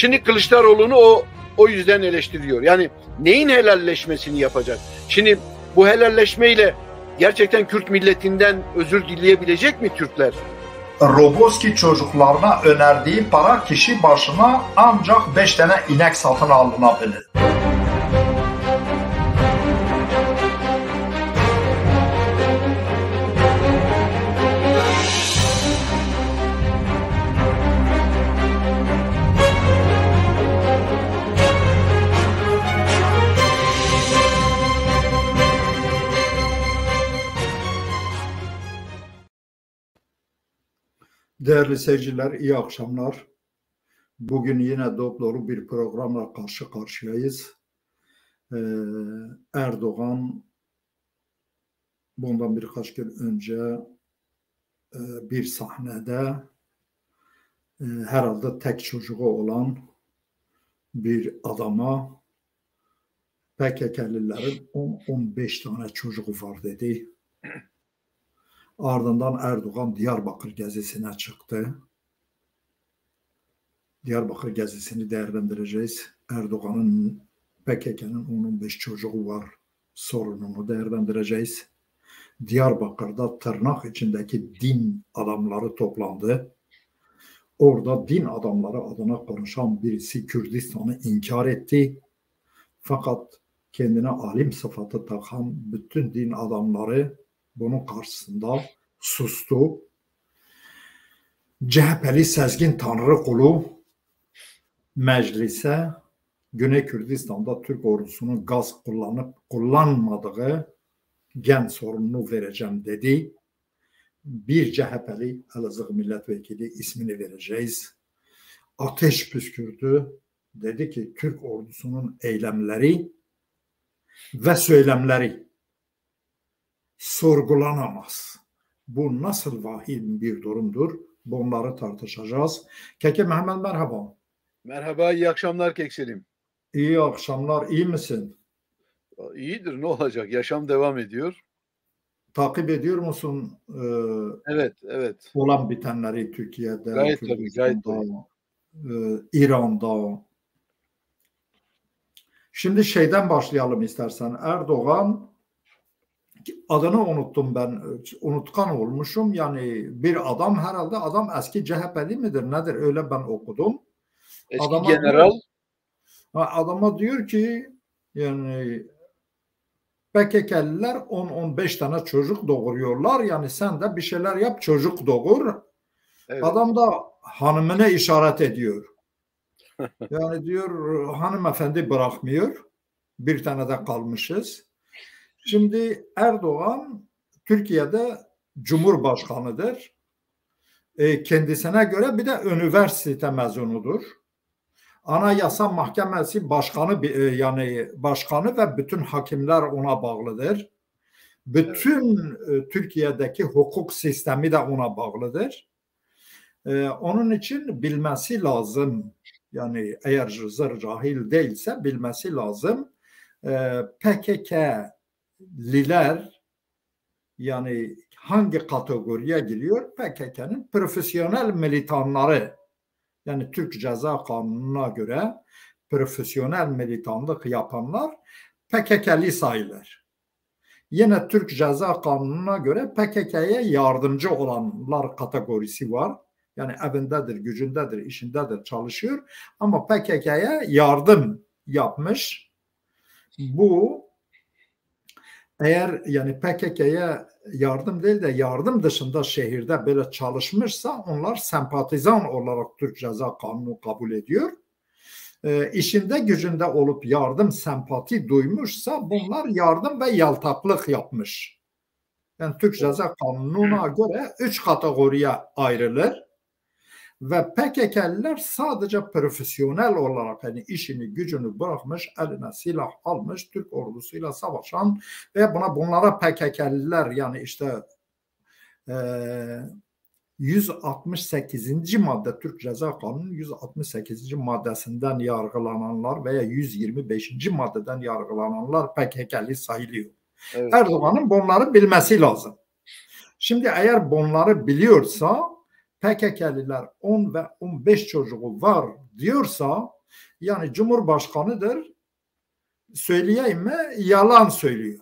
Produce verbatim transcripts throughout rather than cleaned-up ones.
Şimdi Kılıçdaroğlu'nu o o yüzden eleştiriyor. Yani neyin helalleşmesini yapacak? Şimdi bu helalleşmeyle gerçekten Kürt milletinden özür dileyebilecek mi Türkler? Roboski çocuklarına önerdiği para kişi başına ancak beş tane inek satın alınabilir. Değerli seyirciler, iyi akşamlar. Bugün yine dopdolu bir programla karşı karşıyayız. Ee, Erdoğan bundan birkaç gün önce e, bir sahnede e, herhalde tek çocuğu olan bir adama P K K'lilerin on on beş tane çocuğu var dedi. Ardından Erdoğan Diyarbakır gezisine çıktı. Diyarbakır gezisini değerlendireceğiz. Erdoğan'ın P K K'nın on on beş çocuğu var sorununu değerlendireceğiz. Diyarbakır'da tırnak içindeki din adamları toplandı. Orada din adamları adına konuşan birisi Kürdistan'ı inkar etti. Fakat kendine alim sıfatı takan bütün din adamları bunun karşısında sustu. C H P'li Sezgin Tanrıkulu meclise Güney Kürdistan'da Türk ordusunun gaz kullanıp kullanmadığı gen sorununu vereceğim dedi. Bir C H P'li Elazığ milletvekili ismini vereceğiz. Ateş püskürdü. Dedi ki Türk ordusunun eylemleri ve söylemleri sorgulanamaz. Bu nasıl vahim bir durumdur? Bunları tartışacağız. Keke Mehmet merhaba. Merhaba, iyi akşamlar Kekselim. İyi akşamlar, iyi misin? İyidir, ne olacak? Yaşam devam ediyor. Takip ediyor musun? E, evet, evet. Olan bitenleri Türkiye'de, gayet tabii, gayet tabii. E, İran'da. Şimdi şeyden başlayalım istersen. Erdoğan, adını unuttum ben, unutkan olmuşum. Yani bir adam, herhalde adam eski C H P'li midir nedir, öyle ben okudum. Eski adama general. Diyor, adama diyor ki yani P K K'liler on on beş tane çocuk doğuruyorlar. Yani sen de bir şeyler yap, çocuk doğur. Evet. Adam da hanımına işaret ediyor. Yani diyor hanımefendi bırakmıyor. Bir tane de kalmışız. Şimdi Erdoğan Türkiye'de Cumhurbaşkanıdır. E, kendisine göre bir de üniversite mezunudur. Anayasa Mahkemesi başkanı, e, yani başkanı ve bütün hakimler ona bağlıdır. Bütün evet. e, Türkiye'deki hukuk sistemi de ona bağlıdır. E, onun için bilmesi lazım. Yani eğer zır cahil değilse bilmesi lazım. E, P K K'liler yani hangi kategoriye giriyor? P K K'nın profesyonel militanları. Yani Türk Ceza Kanunu'na göre profesyonel militanlık yapanlar P K K'li sayılır. Yine Türk Ceza Kanunu'na göre P K K'ye yardımcı olanlar kategorisi var. Yani evindedir, gücündedir, işindedir, çalışıyor. Ama P K K'ye yardım yapmış. Bu eğer yani P K K'ye yardım değil de yardım dışında şehirde böyle çalışmışsa onlar sempatizan olarak Türk Ceza Kanunu kabul ediyor. E, işinde gücünde olup yardım sempati duymuşsa bunlar yardım ve yaltaklık yapmış. Yani Türk Ceza Kanunu'na göre üç kategoriye ayrılır. Ve P K K'liler sadece profesyonel olarak yani işini gücünü bırakmış, eline silah almış, Türk ordusuyla savaşan ve buna bunlara P K K'liler yani işte e, yüz altmış sekizinci madde Türk Ceza Kanunu yüz altmış sekizinci maddesinden yargılananlar veya yüz yirmi beşinci maddeden yargılananlar P K K'li sayılıyor. Evet. Erdoğan'ın bunları bilmesi lazım. Şimdi eğer bunları biliyorsa P K K'liler on ve on beş çocuğu var diyorsa Yani Cumhurbaşkanıdır. Söyleyeyim mi? Yalan söylüyor.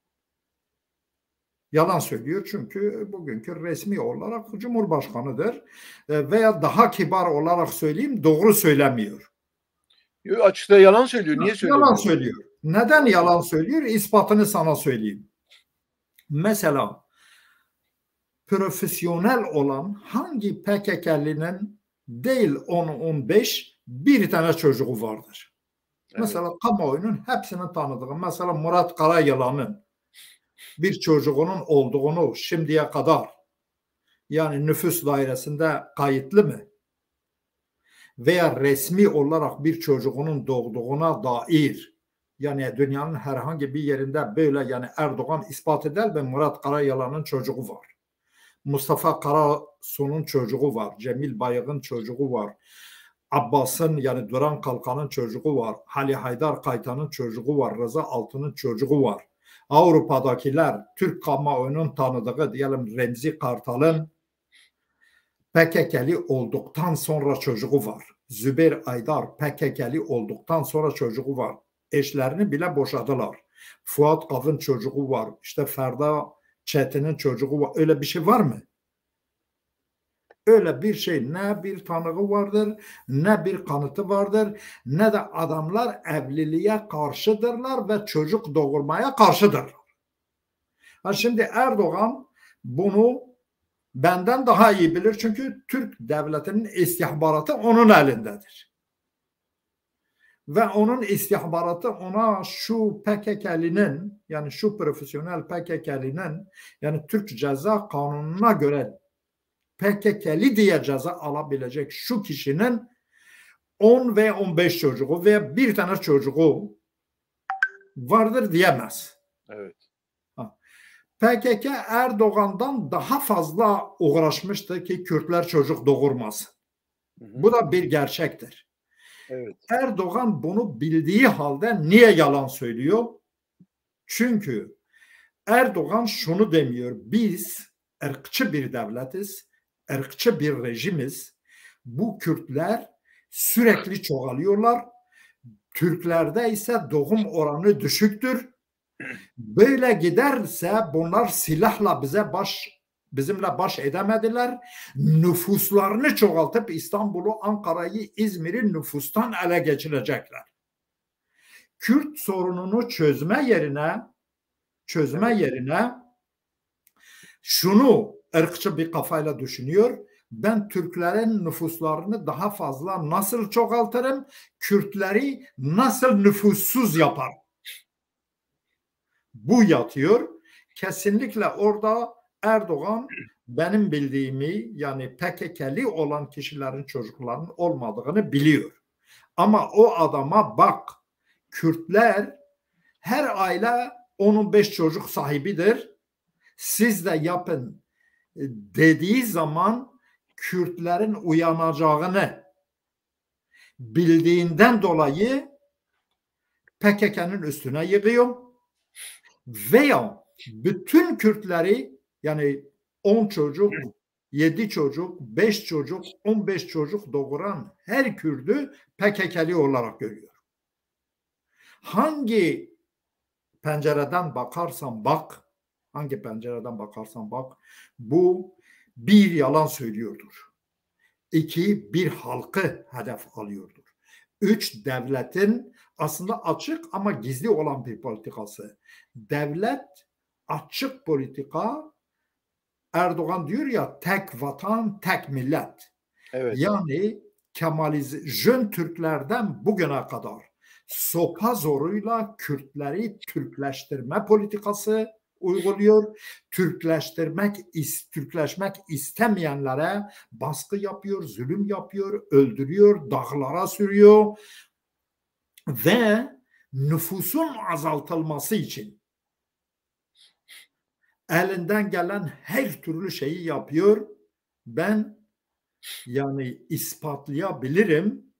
Yalan söylüyor çünkü bugünkü resmi olarak Cumhurbaşkanıdır. Veya daha kibar olarak söyleyeyim, doğru söylemiyor. Açıkta yalan söylüyor. Niye söylüyor? Yalan söylüyor. Neden yalan söylüyor? İspatını sana söyleyeyim. Mesela profesyonel olan hangi P K K'linin değil on on beş bir tane çocuğu vardır. Evet. Mesela kamuoyunun hepsini tanıdığı, mesela Murat Karayılan'ın bir çocuğunun olduğunu şimdiye kadar yani nüfus dairesinde kayıtlı mı? Veya resmi olarak bir çocuğunun doğduğuna dair yani dünyanın herhangi bir yerinde böyle yani Erdoğan ispat eder ve Murat Karayılan'ın çocuğu var. Mustafa Karasu'nun çocuğu var. Cemil Bayık'ın çocuğu var. Abbas'ın yani Duran Kalkan'ın çocuğu var. Ali Haydar Kaytan'ın çocuğu var. Rıza Altun'un çocuğu var. Avrupa'dakiler Türk kamuoyunun tanıdığı diyelim Remzi Kartal'ın P K K'li olduktan sonra çocuğu var. Zübeyir Aydar P K K'li olduktan sonra çocuğu var. Eşlerini bile boşadılar. Fuat Kav'ın çocuğu var. İşte Ferda Çetin'in çocuğu var. Öyle bir şey var mı? Öyle bir şey ne bir tanığı vardır, ne bir kanıtı vardır, ne de adamlar evliliğe karşıdırlar ve çocuk doğurmaya karşıdırlar. Ha şimdi Erdoğan bunu benden daha iyi bilir çünkü Türk devletinin istihbaratı onun elindedir. Ve onun istihbaratı ona şu P K K'linin yani şu profesyonel P K K'linin yani Türk Ceza Kanunu'na göre P K K'li diye ceza alabilecek şu kişinin on ve on beş çocuğu veya bir tane çocuğu vardır diyemez. Evet. P K K Erdoğan'dan daha fazla uğraşmıştı ki Kürtler çocuk doğurmasın. Hı hı. Bu da bir gerçektir. Evet. Erdoğan bunu bildiği halde niye yalan söylüyor? Çünkü Erdoğan şunu demiyor. Biz ırkçı bir devletiz, ırkçı bir rejimiz. Bu Kürtler sürekli çoğalıyorlar. Türklerde ise doğum oranı düşüktür. Böyle giderse bunlar silahla bize baş bizimle baş edemediler. Nüfuslarını çoğaltıp İstanbul'u, Ankara'yı, İzmir'i nüfustan ele geçirecekler. Kürt sorununu çözme yerine çözme yerine şunu ırkçı bir kafayla düşünüyor. Ben Türklerin nüfuslarını daha fazla nasıl çoğaltırım? Kürtleri nasıl nüfussuz yaparım? Bu yatıyor. Kesinlikle orada Erdoğan benim bildiğimi yani P K K'li olan kişilerin çocuklarının olmadığını biliyor. Ama o adama bak, Kürtler her aile on on beş çocuk sahibidir. Siz de yapın dediği zaman Kürtlerin uyanacağını bildiğinden dolayı P K K'nın üstüne yığıyor. Veya bütün Kürtleri yani on çocuk, yedi çocuk, beş çocuk, on beş çocuk doğuran her Kürdü P K K'li olarak görüyor. Hangi pencereden bakarsan bak, hangi pencereden bakarsan bak, bu bir yalan söylüyordur. İki, bir halkı hedef alıyordur. Üç, devletin aslında açık ama gizli olan bir politikası. Devlet açık politika, Erdoğan diyor ya tek vatan, tek millet. Evet. Yani Kemalize, Jön Türklerden bugüne kadar sopa zoruyla Kürtleri Türkleştirme politikası uyguluyor. Türkleştirmek, Türkleşmek istemeyenlere baskı yapıyor, zulüm yapıyor, öldürüyor, dağlara sürüyor ve nüfusun azaltılması için elinden gelen her türlü şeyi yapıyor. Ben yani ispatlayabilirim.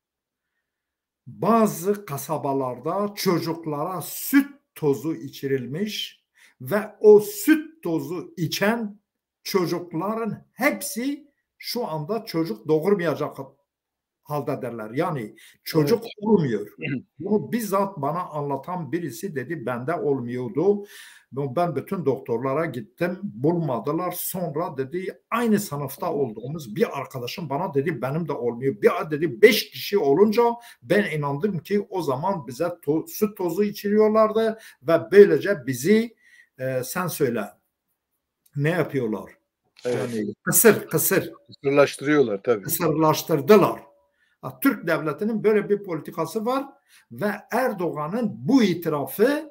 Bazı kasabalarda çocuklara süt tozu içirilmiş ve o süt tozu içen çocukların hepsi şu anda çocuk doğurmayacak haldedirler. Yani çocuk Evet. olmuyor. Bunu bizzat bana anlatan birisi dedi, bende olmuyordu. Ben bütün doktorlara gittim, bulmadılar. Sonra dedi aynı sınıfta olduğumuz bir arkadaşım bana dedi benim de olmuyor. Bir dedi beş kişi olunca ben inandım ki o zaman bize to süt tozu içiriyorlardı ve böylece bizi e, sen söyle ne yapıyorlar? Evet. Yani kısır kısır. Kısırlaştırıyorlar tabii. Kısırlaştırdılar. Türk devletinin böyle bir politikası var ve Erdoğan'ın bu itirafı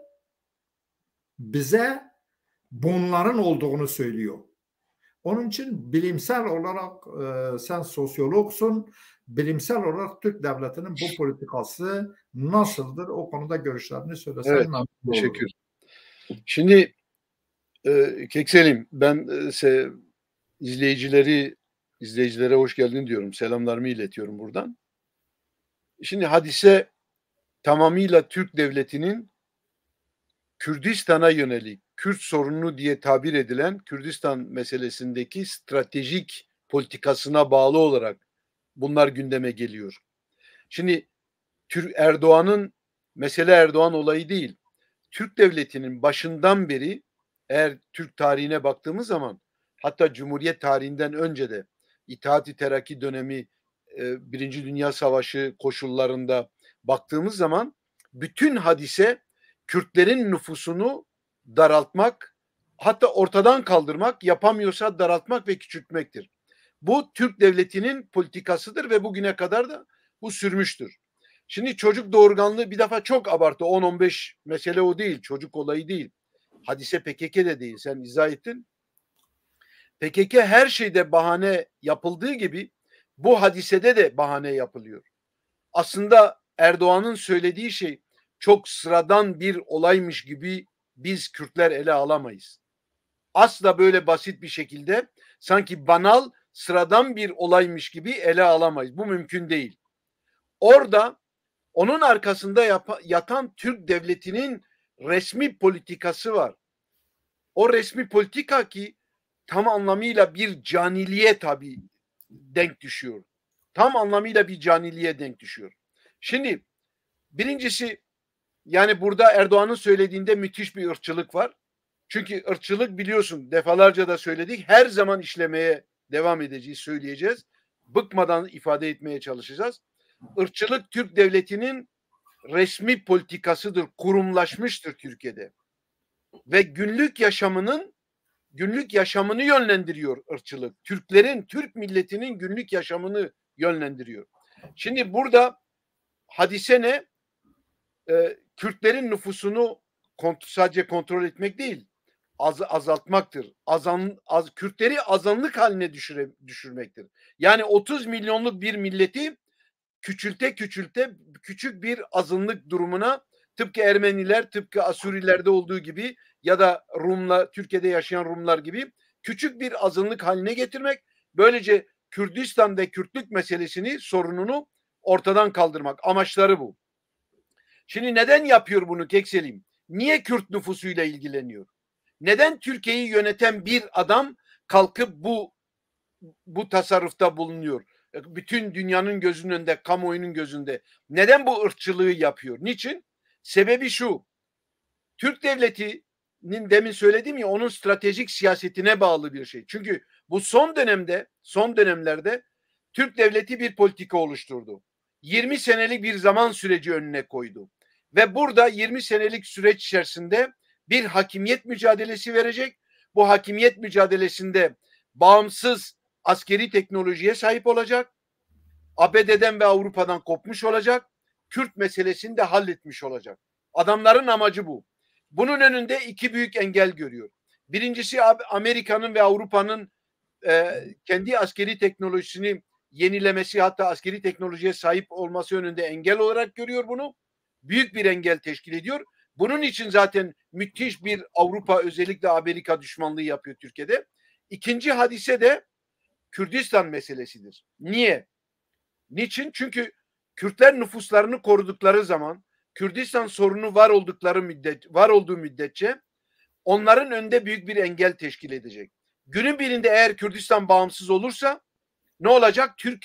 bize bunların olduğunu söylüyor. Onun için bilimsel olarak e, sen sosyologsun, bilimsel olarak Türk devletinin bu politikası nasıldır? O konuda görüşlerini söylesen. Evet, teşekkür. Şimdi e, Kekselim, ben e, se, izleyicileri izleyicilere hoş geldin diyorum. Selamlarımı iletiyorum buradan. Şimdi hadise tamamıyla Türk devletinin Kürdistan'a yönelik, Kürt sorunu diye tabir edilen Kürdistan meselesindeki stratejik politikasına bağlı olarak bunlar gündeme geliyor. Şimdi Erdoğan'ın, mesele Erdoğan olayı değil. Türk devletinin başından beri, eğer Türk tarihine baktığımız zaman, hatta Cumhuriyet tarihinden önce de İttihat-ı Terakki dönemi, Birinci Dünya Savaşı koşullarında baktığımız zaman bütün hadise Kürtlerin nüfusunu daraltmak, hatta ortadan kaldırmak, yapamıyorsa daraltmak ve küçültmektir. Bu Türk devletinin politikasıdır ve bugüne kadar da bu sürmüştür. Şimdi çocuk doğurganlığı bir defa çok abartı. on on beş mesele o değil. Çocuk olayı değil. Hadise P K K de değil. Sen izah ettin. P K K her şeyde bahane yapıldığı gibi bu hadisede de bahane yapılıyor. Aslında Erdoğan'ın söylediği şey çok sıradan bir olaymış gibi biz Kürtler ele alamayız. Asla böyle basit bir şekilde sanki banal, sıradan bir olaymış gibi ele alamayız. Bu mümkün değil. Orada onun arkasında yap- yatan Türk devletinin resmi politikası var. O resmi politika ki tam anlamıyla bir caniliğe tabii denk düşüyor. Tam anlamıyla bir caniliğe denk düşüyor. Şimdi birincisi, yani burada Erdoğan'ın söylediğinde müthiş bir ırkçılık var. Çünkü ırkçılık biliyorsun, defalarca da söyledik, her zaman işlemeye devam edeceğiz, söyleyeceğiz. Bıkmadan ifade etmeye çalışacağız. Irkçılık Türk devletinin resmi politikasıdır, kurumlaşmıştır Türkiye'de. Ve günlük yaşamının günlük yaşamını yönlendiriyor ırkçılık. Türklerin, Türk milletinin günlük yaşamını yönlendiriyor. Şimdi burada hadise ne? Ee, Kürtlerin nüfusunu kont sadece kontrol etmek değil, az azaltmaktır. Azan, az, Kürtleri azınlık haline düşüre, düşürmektir. Yani otuz milyonluk bir milleti küçülte küçülte küçük bir azınlık durumuna, tıpkı Ermeniler, tıpkı Asurilerde olduğu gibi ya da Rumlar, Türkiye'de yaşayan Rumlar gibi küçük bir azınlık haline getirmek. Böylece Kürdistan ve Kürtlük meselesini, sorununu ortadan kaldırmak. Amaçları bu. Şimdi neden yapıyor bunu Kekselim? Niye Kürt nüfusuyla ilgileniyor? Neden Türkiye'yi yöneten bir adam kalkıp bu bu tasarrufta bulunuyor? Bütün dünyanın gözünün önünde, kamuoyunun gözünde. Neden bu ırkçılığı yapıyor? Niçin? Sebebi şu. Türk devletinin, demin söylediğim ya, onun stratejik siyasetine bağlı bir şey. Çünkü bu son dönemde, son dönemlerde Türk devleti bir politika oluşturdu. yirmi senelik bir zaman süreci önüne koydu. Ve burada yirmi senelik süreç içerisinde bir hakimiyet mücadelesi verecek. Bu hakimiyet mücadelesinde bağımsız askeri teknolojiye sahip olacak. A B D'den ve Avrupa'dan kopmuş olacak. Kürt meselesini de halletmiş olacak. Adamların amacı bu. Bunun önünde iki büyük engel görüyor. Birincisi Amerika'nın ve Avrupa'nın e, kendi askeri teknolojisini yenilemesi, hatta askeri teknolojiye sahip olması önünde engel olarak görüyor bunu. Büyük bir engel teşkil ediyor. Bunun için zaten müthiş bir Avrupa, özellikle Amerika düşmanlığı yapıyor Türkiye'de. İkinci hadise de Kürdistan meselesidir. Niye? Niçin? Çünkü Kürtler nüfuslarını korudukları zaman, Kürdistan sorunu var oldukları müddet, var olduğu müddetçe onların önünde büyük bir engel teşkil edecek. Günün birinde eğer Kürdistan bağımsız olursa ne olacak? Türkiye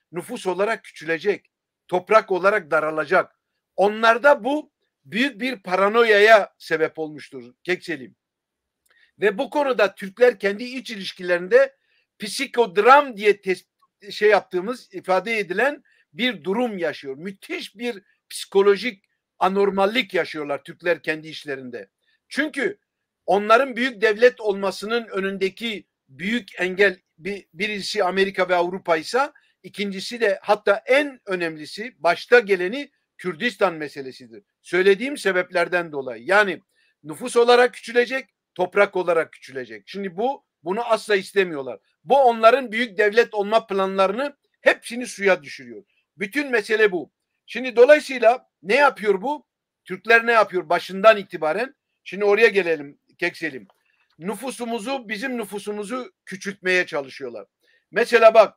nüfus olarak küçülecek, toprak olarak daralacak. Onlarda bu büyük bir paranoyaya sebep olmuştur Kekselim. Ve bu konuda Türkler kendi iç ilişkilerinde psikodram diye şey yaptığımız, ifade edilen bir durum yaşıyor. Müthiş bir psikolojik anormallik yaşıyorlar Türkler kendi işlerinde. Çünkü onların büyük devlet olmasının önündeki büyük engel bir, birisi Amerika ve Avrupa ise ikincisi de, hatta en önemlisi, başta geleni Kürdistan meselesidir. Söylediğim sebeplerden dolayı. Yani nüfus olarak küçülecek, toprak olarak küçülecek. Şimdi bu bunu asla istemiyorlar. Bu onların büyük devlet olma planlarını hepsini suya düşürüyor. Bütün mesele bu. Şimdi dolayısıyla ne yapıyor bu? Türkler ne yapıyor başından itibaren? Şimdi oraya gelelim Kekselim. Nüfusumuzu, bizim nüfusumuzu küçültmeye çalışıyorlar. Mesela bak,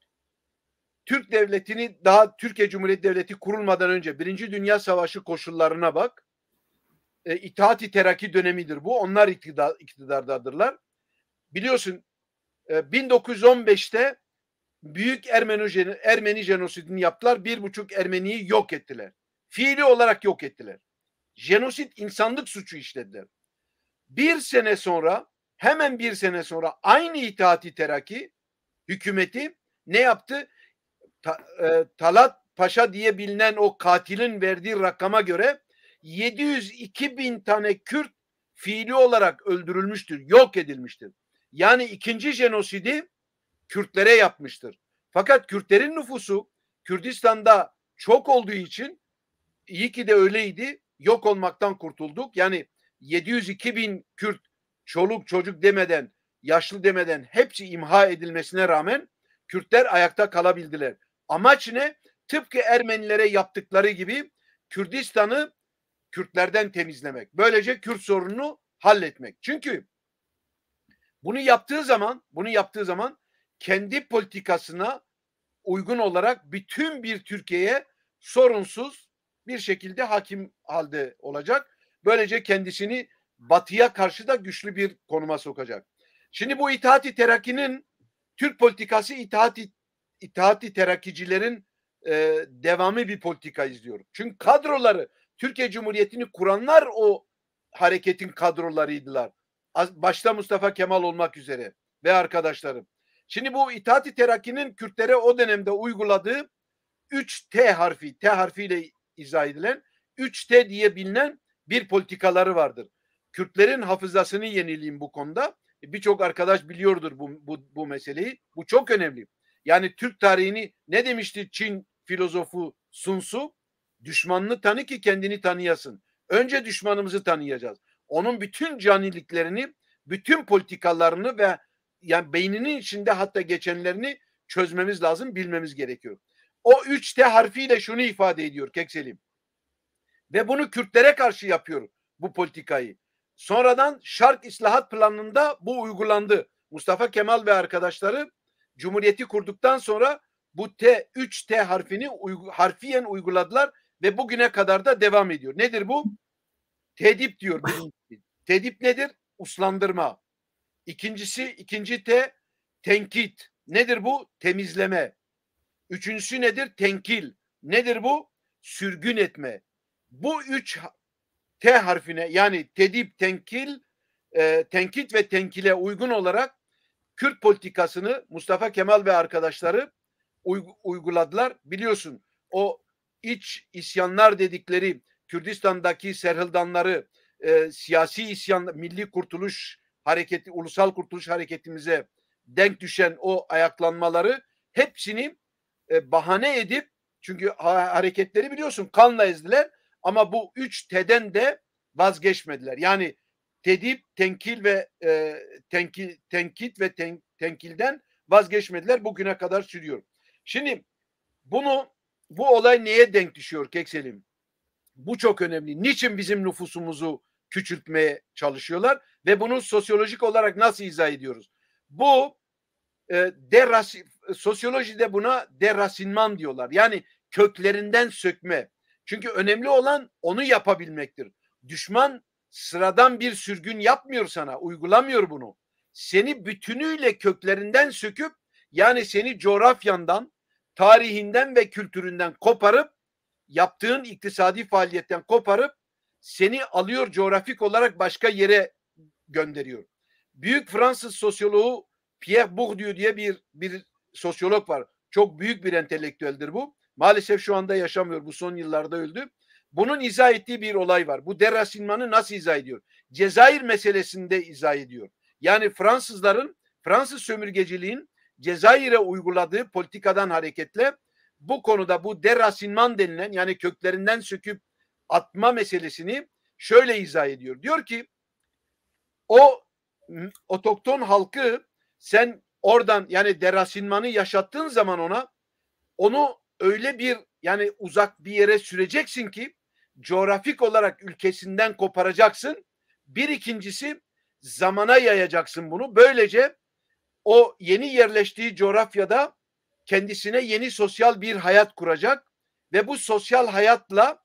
Türk devletini, daha Türkiye Cumhuriyeti Devleti kurulmadan önce Birinci Dünya Savaşı koşullarına bak. E, İttihat-ı Terakki dönemidir bu. Onlar iktidar, iktidardadırlar. Biliyorsun e, bin dokuz yüz on beşte büyük Ermeni, Ermeni jenosidini yaptılar. Bir buçuk Ermeniyi yok ettiler. Fiili olarak yok ettiler. Jenosit, insanlık suçu işlediler. Bir sene sonra, hemen bir sene sonra aynı İttihat-ı Terakki hükümeti ne yaptı? Ta, e, Talat Paşa diye bilinen o katilin verdiği rakama göre yedi yüz iki bin tane Kürt fiili olarak öldürülmüştür, yok edilmiştir. Yani ikinci jenosidi Kürtlere yapmıştır. Fakat Kürtlerin nüfusu Kürdistan'da çok olduğu için, iyi ki de öyleydi, yok olmaktan kurtulduk. Yani yedi yüz iki bin Kürt, çoluk çocuk demeden, yaşlı demeden hepsi imha edilmesine rağmen Kürtler ayakta kalabildiler. Amaç ne? Tıpkı Ermenilere yaptıkları gibi Kürdistan'ı Kürtlerden temizlemek. Böylece Kürt sorununu halletmek. Çünkü bunu yaptığı zaman, bunu yaptığı zaman kendi politikasına uygun olarak bütün bir Türkiye'ye sorunsuz bir şekilde hakim halde olacak. Böylece kendisini Batı'ya karşı da güçlü bir konuma sokacak. Şimdi bu İttihat-ı Terakki'nin Türk politikası, İttihat-ı İttihat-ı Terakkicilerin e, devamı bir politika izliyor. Çünkü kadroları, Türkiye Cumhuriyeti'ni kuranlar o hareketin kadrolarıydılar. Başta Mustafa Kemal olmak üzere ve arkadaşlarım. Şimdi bu İttihat-ı Terakki'nin Kürtlere o dönemde uyguladığı üç T harfi, T harfiyle izah edilen üç T diye bilinen bir politikaları vardır. Kürtlerin hafızasını yenileyim bu konuda. Birçok arkadaş biliyordur bu, bu, bu meseleyi. Bu çok önemli. Yani Türk tarihini ne demişti Çin filozofu Sun Tzu? Düşmanını tanı ki kendini tanıyasın. Önce düşmanımızı tanıyacağız. Onun bütün caniliklerini, bütün politikalarını ve yani beyninin içinde hatta geçenlerini çözmemiz lazım, bilmemiz gerekiyor. O üç T harfiyle şunu ifade ediyor Kekselim. Ve bunu Kürtlere karşı yapıyor bu politikayı. Sonradan Şark İslahat Planı'nda bu uygulandı. Mustafa Kemal ve arkadaşları Cumhuriyeti kurduktan sonra bu T, üç T harfini uygu, harfiyen uyguladılar ve bugüne kadar da devam ediyor. Nedir bu? Tedip diyor. Tedip nedir? Uslandırma. İkincisi, ikinci T, tenkit. Nedir bu? Temizleme. Üçüncüsü nedir? Tenkil. Nedir bu? Sürgün etme. Bu üç T harfine, yani tedip, tenkil, e, tenkit ve tenkile uygun olarak Kürt politikasını Mustafa Kemal ve arkadaşları uyguladılar. Biliyorsun o iç isyanlar dedikleri Kürdistan'daki Serhildanları, e, siyasi isyan, Milli Kurtuluş Hareketi, Ulusal Kurtuluş Hareketimize denk düşen o ayaklanmaları hepsini e, bahane edip, çünkü ha, hareketleri biliyorsun kanla ezdiler, ama bu üç T'den de vazgeçmediler. Yani tedip, tenkil ve e, tenkil, tenkit ve ten, tenkilden vazgeçmediler. Bugüne kadar sürüyor. Şimdi bunu, bu olay neye denk düşüyor Kekselim? Bu çok önemli. Niçin bizim nüfusumuzu küçültmeye çalışıyorlar ve bunu sosyolojik olarak nasıl izah ediyoruz? Bu e, derasi, sosyolojide buna derasinman diyorlar. Yani köklerinden sökme. Çünkü önemli olan onu yapabilmektir. Düşman sıradan bir sürgün yapmıyor sana, uygulamıyor bunu. Seni bütünüyle köklerinden söküp, yani seni coğrafyandan, tarihinden ve kültüründen koparıp, yaptığın iktisadi faaliyetten koparıp seni alıyor, coğrafik olarak başka yere gönderiyor. Büyük Fransız sosyoloğu Pierre Bourdieu diye bir bir sosyolog var. Çok büyük bir entelektüeldir bu. Maalesef şu anda yaşamıyor. Bu son yıllarda öldü. Bunun izah ettiği bir olay var. Bu derasinmanı nasıl izah ediyor? Cezayir meselesinde izah ediyor. Yani Fransızların, Fransız sömürgeciliğin Cezayir'e uyguladığı politikadan hareketle bu konuda bu derasinman denilen, yani köklerinden söküp atma meselesini şöyle izah ediyor. Diyor ki o otokton halkı sen oradan, yani derasinmanı yaşattığın zaman ona, onu öyle bir, yani uzak bir yere süreceksin ki coğrafik olarak ülkesinden koparacaksın. Bir ikincisi, zamana yayacaksın bunu. Böylece o yeni yerleştiği coğrafyada kendisine yeni sosyal bir hayat kuracak ve bu sosyal hayatla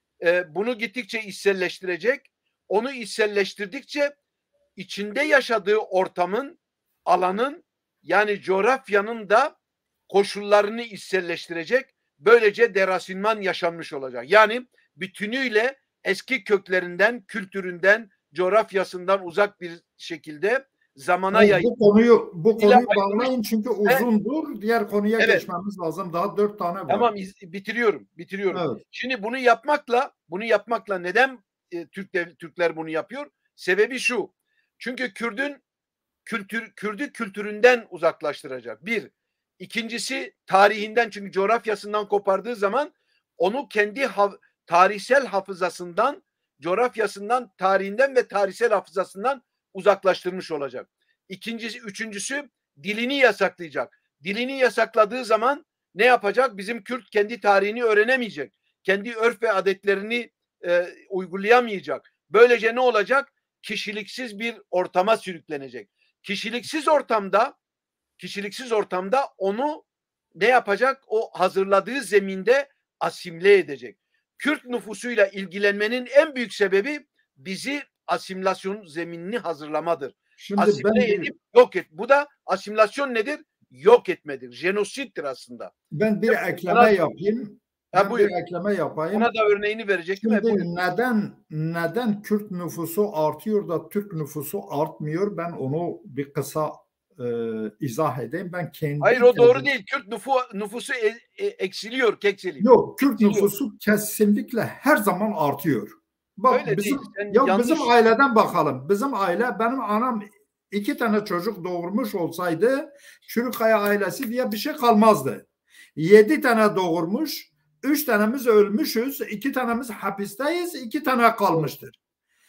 e, bunu gittikçe içselleştirecek. Onu içselleştirdikçe içinde yaşadığı ortamın, alanın, yani coğrafyanın da koşullarını içselleştirecek. Böylece derasinman yaşanmış olacak. Yani bütünüyle eski köklerinden, kültüründen, coğrafyasından uzak bir şekilde zamana Evet, yayılır. bu konuyu bu konuyu bağlayın çünkü uzundur. Ve, Diğer konuya evet, geçmemiz lazım. Daha dört tane var. Tamam, bitiriyorum. Bitiriyorum. Evet. Şimdi bunu yapmakla, bunu yapmakla neden e, Türk Türkler bunu yapıyor? Sebebi şu. Çünkü Kürdün kültür Kürdü kültüründen uzaklaştıracak. Bir. İkincisi tarihinden, çünkü coğrafyasından kopardığı zaman onu kendi ha tarihsel hafızasından, coğrafyasından, tarihinden ve tarihsel hafızasından uzaklaştırmış olacak. İkincisi, üçüncüsü dilini yasaklayacak. Dilini yasakladığı zaman ne yapacak? Bizim Kürt kendi tarihini öğrenemeyecek. Kendi örf ve adetlerini e, uygulayamayacak. Böylece ne olacak? Kişiliksiz bir ortama sürüklenecek. Kişiliksiz ortamda, kişiliksiz ortamda onu ne yapacak? O hazırladığı zeminde asimle edecek. Kürt nüfusuyla ilgilenmenin en büyük sebebi bizi asimilasyon zeminini hazırlamadır. Şimdi asimle ben edip yok et. Bu da asimilasyon nedir? Yok etmedir. Jenosittir aslında. Ben bir ya, ekleme bana, yapayım. Ya ben buyur. bir ekleme yapayım. Ona da örneğini verecektim. Şimdi neden neden Kürt nüfusu artıyor da Türk nüfusu artmıyor? Ben onu bir kısa e, izah edeyim. Ben kendi Hayır, o doğru değil. Kürt nüfu, nüfusu e, e, eksiliyor, keksiliyor. Yok, Kürt eksiliyor. nüfusu kesinlikle her zaman artıyor. Bak Öyle bizim değil. ya yanlış... bizim aileden bakalım. Bizim aile, benim anam iki tane çocuk doğurmuş olsaydı Çürükaya ailesi diye bir şey kalmazdı. Yedi tane doğurmuş, üç tanemiz ölmüşüz, iki tanemiz hapisteyiz, iki tane kalmıştır.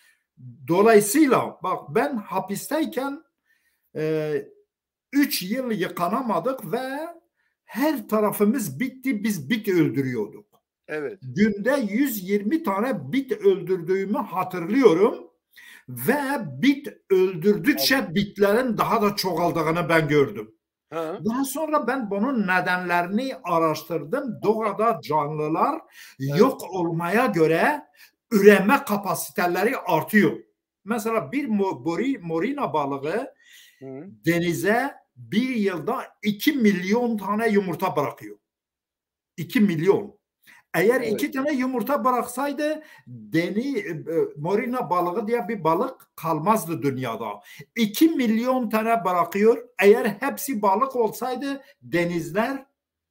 Dolayısıyla bak, ben hapisteyken e, üç yıl yıkanamadık ve her tarafımız bitti, biz bit öldürüyorduk. Evet. Günde yüz yirmi tane bit öldürdüğümü hatırlıyorum ve bit öldürdükçe evet. bitlerin daha da çoğaldığını ben gördüm. Ha. Daha sonra ben bunun nedenlerini araştırdım. Doğada canlılar evet. yok olmaya göre üreme kapasiteleri artıyor. Mesela bir morina balığı Hı. denize bir yılda iki milyon tane yumurta bırakıyor. iki milyon. Eğer evet. iki tane yumurta bıraksaydı deni, morina balığı diye bir balık kalmazdı dünyada. iki milyon tane bırakıyor. Eğer hepsi balık olsaydı denizler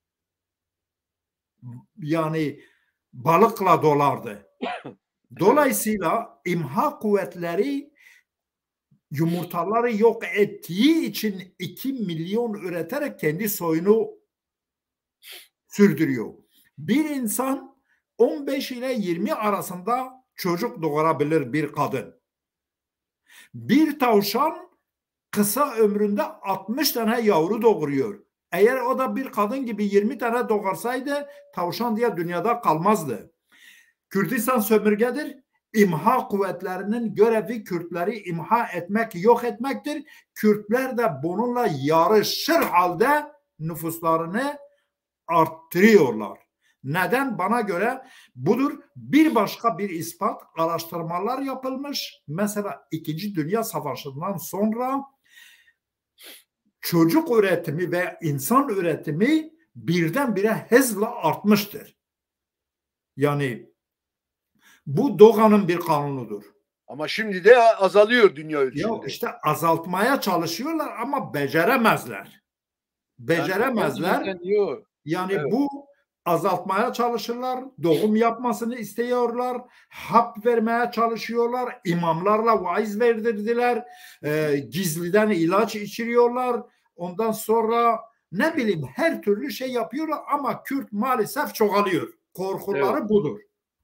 yani balıkla dolardı. Dolayısıyla imha kuvvetleri yumurtaları yok ettiği için iki milyon üreterek kendi soyunu sürdürüyor. Bir insan on beş ile yirmi arasında çocuk doğurabilir bir kadın. Bir tavşan kısa ömründe altmış tane yavru doğuruyor. Eğer o da bir kadın gibi yirmi tane doğursaydı tavşan diye dünyada kalmazdı. Kürdistan sömürgedir. İmha kuvvetlerinin görevi Kürtleri imha etmek, yok etmektir. Kürtler de bununla yarışır halde nüfuslarını arttırıyorlar. Neden? Bana göre budur. Bir başka bir ispat, araştırmalar yapılmış. Mesela İkinci Dünya Savaşı'ndan sonra çocuk üretimi ve insan üretimi birdenbire hızla artmıştır. Yani bu Doğan'ın bir kanunudur. Ama şimdi de azalıyor dünya Ya ölçüğünde. işte azaltmaya çalışıyorlar ama beceremezler. Beceremezler. Yani, yok. Yani Evet. bu azaltmaya çalışırlar, doğum yapmasını istiyorlar, hap vermeye çalışıyorlar, imamlarla vaiz verdirdiler, e, gizliden ilaç içiriyorlar, ondan sonra ne bileyim her türlü şey yapıyorlar ama Kürt maalesef çoğalıyor. Korkuları Evet. budur.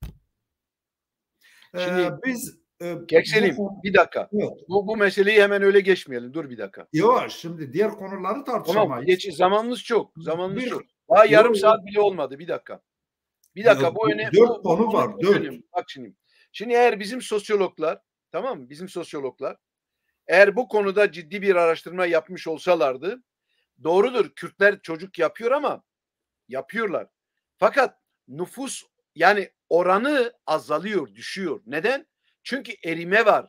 Şimdi Ee, biz e, Kekselim bu, bir dakika. evet. Bu, bu meseleyi hemen öyle geçmeyelim. Dur bir dakika. Yok şimdi diğer konuları Tamam. tartışamayız. Geç, zamanımız çok. Zamanımız Bir, çok. Daha yarım yok, saat yok. bile olmadı. Bir dakika. Bir Ya, dakika. Bu öne, dört bu, bu konu konu var. çok Dört. önemli. Bak şimdi. Şimdi eğer bizim sosyologlar, tamam mı? Bizim sosyologlar eğer bu konuda ciddi bir araştırma yapmış olsalardı, doğrudur, Kürtler çocuk yapıyor ama yapıyorlar. Fakat nüfus, yani oranı azalıyor, düşüyor. Neden? Çünkü erime var.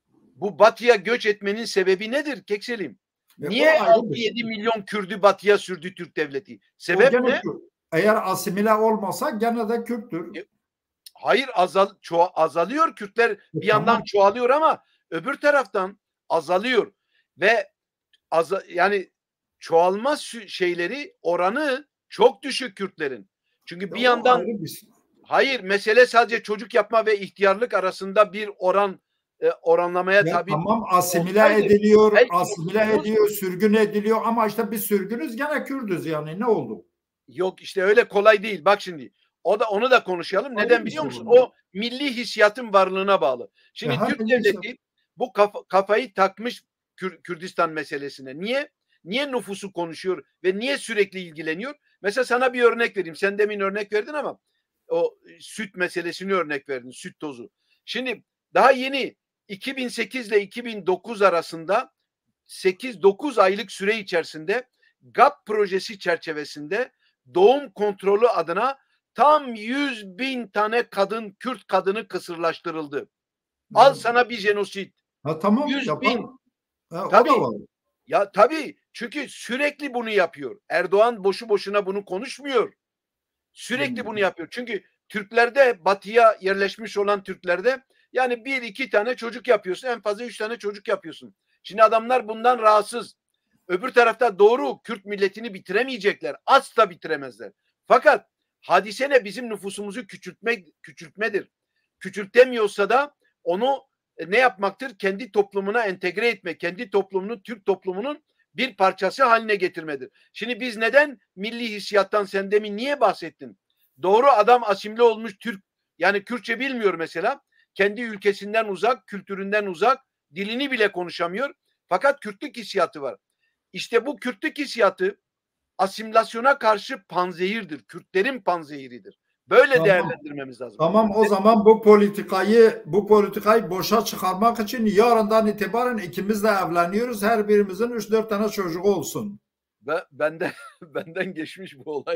Bu batıya göç etmenin sebebi nedir Kekselim? E, Niye o ayrı altı bir şey. yedi milyon Kürdü batıya sürdü Türk devleti? O Sebep gene ne? Kürt. Eğer asimile olmasa gene de Kürttür. E, hayır, azal çoğa, azalıyor Kürtler, E, bir yandan tamam. çoğalıyor ama öbür taraftan azalıyor ve az, yani çoğalma şeyleri, oranı çok düşük Kürtlerin. Çünkü E, bir o yandan ayrı bir şey. hayır, mesele sadece çocuk yapma ve ihtiyarlık arasında bir oran e, oranlamaya Ya tabi tamam asimile olsaydı ediliyor, belki asimile nüfusumuz ediyor, sürgün ediliyor ama işte biz sürgünüz gene Kürdüz yani ne oldu? yok, işte öyle kolay değil. Bak şimdi o da onu da konuşalım. Ayrı Neden bir biliyor şey musun? bunlar. O milli hissiyatın varlığına bağlı. E, Şimdi her Türk neyse. devleti bu kafa, kafayı takmış Kür, Kürdistan meselesine. Niye? Niye nüfusu konuşuyor ve niye sürekli ilgileniyor? Mesela sana bir örnek vereyim. Sen demin örnek verdin ama o süt meselesini örnek verdin. Süt tozu. Şimdi daha yeni iki bin sekiz ile iki bin dokuz arasında sekiz dokuz aylık süre içerisinde G A P projesi çerçevesinde doğum kontrolü adına tam yüz bin tane kadın, Kürt kadını kısırlaştırıldı. Al sana bir jenosit. Ha, tamam yüz bin. yapalım. Ha, o da Tabii. var. Ya tabii. Çünkü sürekli bunu yapıyor. Erdoğan boşu boşuna bunu konuşmuyor. Sürekli Hmm. bunu yapıyor. Çünkü Türklerde, batıya yerleşmiş olan Türklerde yani bir iki tane çocuk yapıyorsun. En fazla üç tane çocuk yapıyorsun. Şimdi adamlar bundan rahatsız. Öbür tarafta doğru, Kürt milletini bitiremeyecekler. Asla bitiremezler. Fakat hadise ne? Bizim nüfusumuzu küçültmek, küçültmedir. Küçültemiyorsa da onu e, ne yapmaktır? Kendi toplumuna entegre etmek. Kendi toplumunu, Türk toplumunun bir parçası haline getirmedir. Şimdi biz neden milli hissiyattan, sen demin niye bahsettin? Doğru, adam asimile olmuş Türk, yani Kürtçe bilmiyor mesela. Kendi ülkesinden uzak, kültüründen uzak, dilini bile konuşamıyor. Fakat Kürtlük hissiyatı var. İşte bu Kürtlük hissiyatı asimilasyona karşı panzehirdir. Kürtlerin panzehiridir. Böyle Tamam. değerlendirmemiz lazım. Tamam o zaman bu politikayı bu politikayı boşa çıkarmak için yarından itibaren ikimiz de evleniyoruz. Her birimizin üç dört tane çocuğu olsun. Ve benden benden geçmiş bu olay.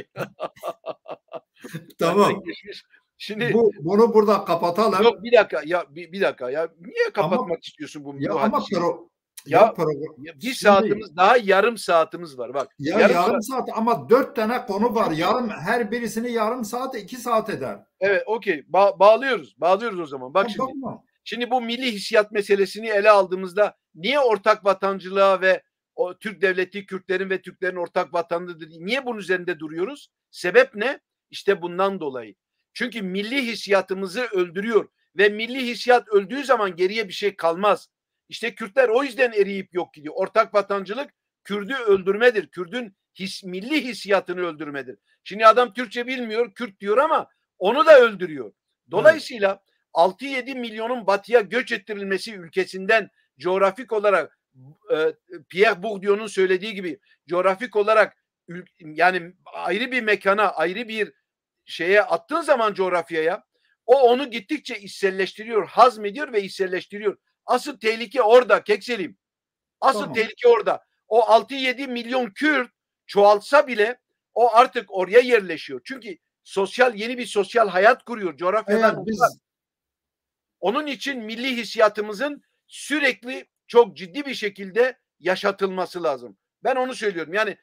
Benden Tamam. geçmiş. Şimdi Bu bunu burada kapatalım. yok, bir dakika ya, bir, bir dakika ya, niye kapatmak Ama istiyorsun bu ya bu ama hadiseyi? pro, Ya, ya program ya bir şimdi saatimiz daha, yarım saatimiz var bak. ya Yarım yarım saat. saat ama dört tane konu var. Çünkü Yarım her birisini yarım saat iki saat eder. evet, okey. Ba- bağlıyoruz. Bağlıyoruz o zaman. Bak şimdi. Tamam. Şimdi bu milli hissiyat meselesini ele aldığımızda niye ortak vatancılığa ve o Türk devleti, Kürtlerin ve Türklerin ortak vatanıdır, niye bunun üzerinde duruyoruz? Sebep ne? İşte bundan dolayı. Çünkü milli hissiyatımızı öldürüyor ve milli hissiyat öldüğü zaman geriye bir şey kalmaz. İşte Kürtler o yüzden eriyip yok gidiyor. Ortak vatancılık Kürdü öldürmedir. Kürdün his, milli hissiyatını öldürmedir. Şimdi adam Türkçe bilmiyor, Kürt diyor ama onu da öldürüyor. Dolayısıyla evet, altı yedi milyonun batıya göç ettirilmesi ülkesinden coğrafik olarak e, Pierre Bourdieu'nun söylediği gibi coğrafik olarak yani ayrı bir mekana, ayrı bir şeye attığın zaman coğrafyaya, o onu gittikçe içselleştiriyor, hazmediyor ve içselleştiriyor. Asıl tehlike orada Kekselim. Asıl Tamam. tehlike orada. O altı yedi milyon Kürt çoğalsa bile o artık oraya yerleşiyor. Çünkü sosyal, yeni bir sosyal hayat kuruyor. Coğrafyadan Eğer uzak. biz Onun için milli hissiyatımızın sürekli çok ciddi bir şekilde yaşatılması lazım. Ben onu söylüyorum. Yani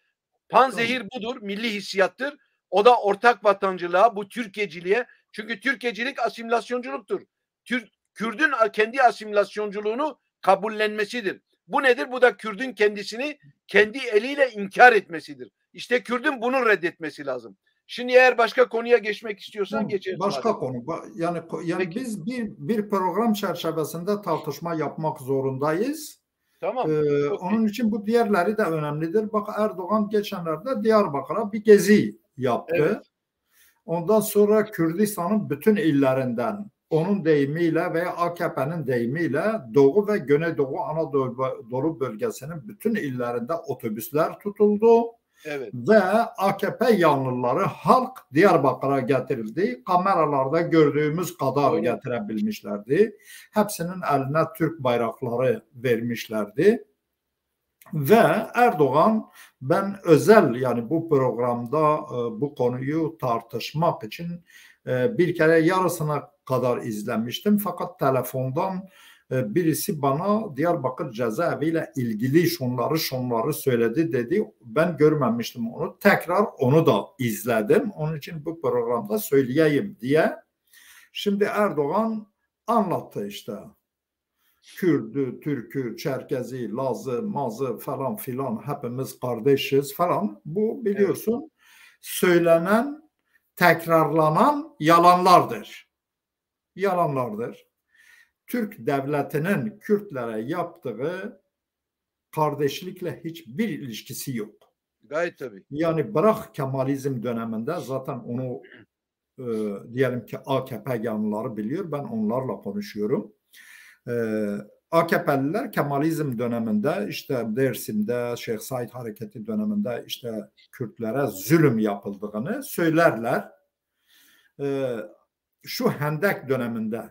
Panzehir budur, milli hissiyattır. O da ortak vatancılığa, bu Türkiyeciliğe. Çünkü Türkiyecilik asimilasyonculuktur. Türk, Kürdün kendi asimilasyonculuğunu kabullenmesidir. Bu nedir? Bu da Kürdün kendisini kendi eliyle inkar etmesidir. İşte Kürdün bunu reddetmesi lazım. Şimdi eğer başka konuya geçmek istiyorsan geçeriz. Başka madem. konu. Yani yani Peki. biz bir bir program çerçevesinde tartışma yapmak zorundayız. Tamam. Ee, onun için bu diğerleri de önemlidir. Bak Erdoğan geçenlerde Diyarbakır'a bir gezi yaptı. Evet. Ondan sonra Kürdistan'ın bütün illerinden onun deyimiyle veya A K P'nin deyimiyle Doğu ve Güneydoğu Anadolu bölgesinin bütün illerinde otobüsler tutuldu. Evet. Ve A K P yanlıları halk Diyarbakır'a getirildi. Kameralarda gördüğümüz kadar Doğru. getirebilmişlerdi. Hepsinin eline Türk bayrakları vermişlerdi. Ve Erdoğan, ben özel yani bu programda bu konuyu tartışmak için bir kere yarısına kadar izlemiştim. Fakat telefondan birisi bana Diyarbakır cezaevi ile ilgili şunları şunları söyledi dedi. Ben görmemiştim onu. Tekrar onu da izledim. Onun için bu programda söyleyeyim diye. Şimdi Erdoğan anlattı işte. Kürdü, Türkü, Çerkezi, Lazı, Mazı falan filan hepimiz kardeşiz falan. Bu biliyorsun evet. söylenen, tekrarlanan yalanlardır. Yalanlardır. Türk devletinin Kürtlere yaptığı kardeşlikle hiçbir ilişkisi yok. Gayet tabii. Yani bırak Kemalizm döneminde zaten onu e, diyelim ki A K P yanlıları biliyor. Ben onlarla konuşuyorum. E, A K P'liler Kemalizm döneminde işte Dersim'de Şeyh Said Hareketi döneminde işte Kürtlere zulüm yapıldığını söylerler. E, şu Hendek döneminde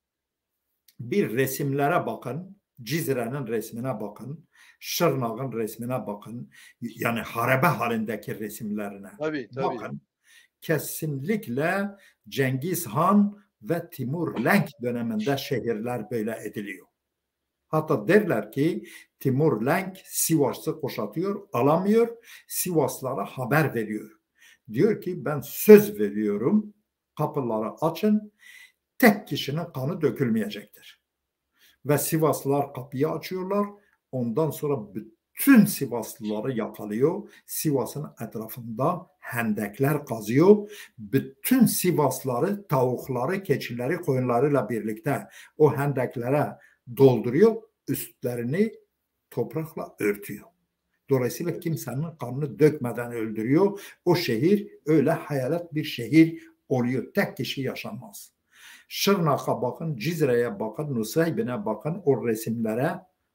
bir resimlere bakın, Cizre'nin resmine bakın, Şırnak'ın resmine bakın, yani harebe halindeki resimlerine tabii, tabii. bakın. Kesinlikle Cengiz Han ve Timur Lenk döneminde şehirler böyle ediliyor. Hatta derler ki Timur Lenk Sivas'ı kuşatıyor, alamıyor, Sivaslara haber veriyor. Diyor ki ben söz veriyorum, kapıları açın, tek kişinin kanı dökülmeyecektir. Ve Sivaslılar kapıyı açıyorlar. Ondan sonra bütün Sivaslıları yakalıyor. Sivas'ın etrafında hendekler kazıyor. Bütün Sivaslıları, tavukları, keçileri, koyunlarıyla birlikte o hendeklere dolduruyor. Üstlerini toprakla örtüyor. Dolayısıyla kimsenin kanını dökmeden öldürüyor. O şehir öyle hayalet bir şehir oluyor. Tek kişi yaşanmaz. Şırnak'a bakın, Cizre'ye bakın, Nusaybin'e bakın, o resimlere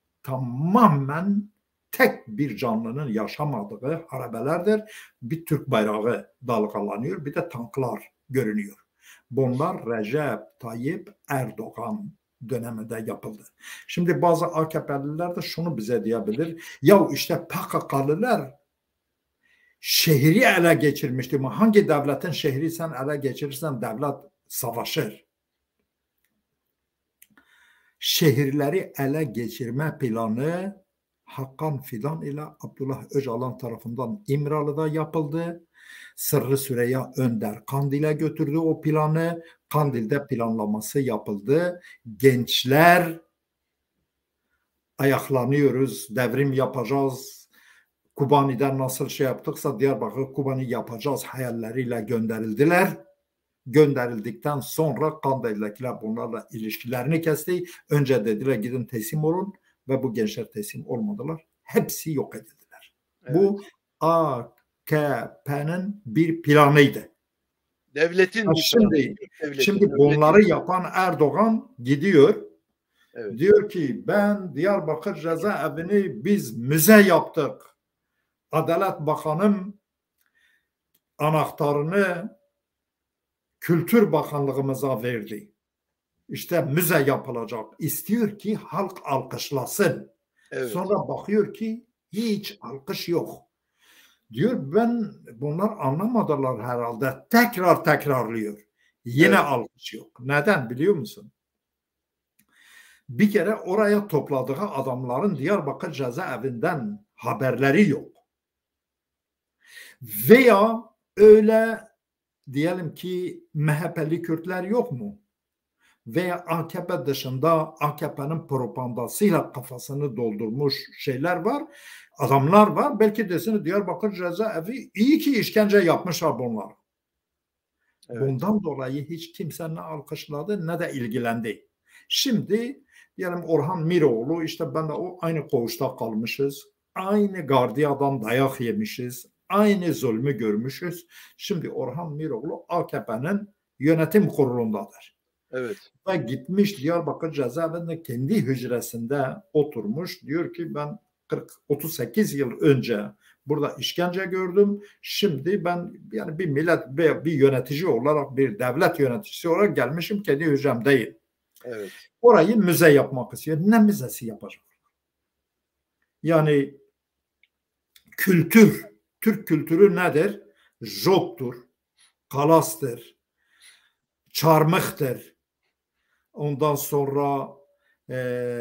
tamamen tek bir canlının yaşamadığı harabelerdir. Bir Türk bayrağı dalgalanıyor, bir de tanklar görünüyor. Bunlar Recep Tayyip Erdoğan döneminde yapıldı. Şimdi bazı A K P'liler de şunu bize diyebilir. Ya işte P K K'lılar şehri ele geçirmişti. Ama hangi devletin şehri sen ele geçirirsen devlet savaşır. Şehirleri ele geçirme planı Hakan Fidan ile Abdullah Öcalan tarafından İmralı'da yapıldı. Sırrı Süreyya Önder Kandil'e götürdü o planı. Kandil'de planlaması yapıldı. Gençler ayaklanıyoruz, devrim yapacağız. Kubani'den nasıl şey yaptıksa Diyarbakır Kubani yapacağız hayalleriyle gönderildiler. Gönderildikten sonra Kandil'dekiler bunlarla ilişkilerini kesti. Önce dediler gidin teslim olun ve bu gençler teslim olmadılar. Hepsi yok edildiler. Evet. Bu A K P'nin bir planıydı. Devletin ha, şimdi devletin, şimdi devletin. Bunları yapan Erdoğan gidiyor. Evet. Diyor ki ben Diyarbakır cezaevini biz müze yaptık. Adalet Bakanım anahtarını Kültür Bakanlığımıza verdi. İşte müze yapılacak. İstiyor ki halk alkışlasın. Evet. Sonra bakıyor ki hiç alkış yok. Diyor ben bunlar anlamadılar herhalde. Tekrar tekrarlıyor. Yine evet. alkış yok. Neden biliyor musun? Bir kere oraya topladığı adamların Diyarbakır cezaevinden haberleri yok. Veya öyle diyelim ki M H P'li Kürtler yok mu? Veya A K P dışında A K P'nin propagandasıyla kafasını doldurmuş şeyler var. Adamlar var. Belki desin Diyarbakır cezaevi iyi ki işkence yapmışlar bunlar. Evet. Bundan dolayı hiç kimse ne alkışladı ne de ilgilendi. Şimdi diyelim Orhan Miroğlu, işte ben de o aynı koğuşta kalmışız. Aynı gardiyadan dayak yemişiz. Aynı zulmü görmüşüz. Şimdi Orhan Miroğlu A K P'nin yönetim kurulundadır. Evet. Ve gitmiş Diyarbakır cezaevinde kendi hücresinde oturmuş. Diyor ki ben kırk otuz sekiz yıl önce burada işkence gördüm. Şimdi ben yani bir millet, bir yönetici olarak, bir devlet yöneticisi olarak gelmişim, kendi hücremdeyim. Evet. Orayı müze yapmak istiyor. Ne müzesi yapacak? Yani kültür, Türk kültürü nedir? Joptur, kalastır, çarmıhtır. Ondan sonra e,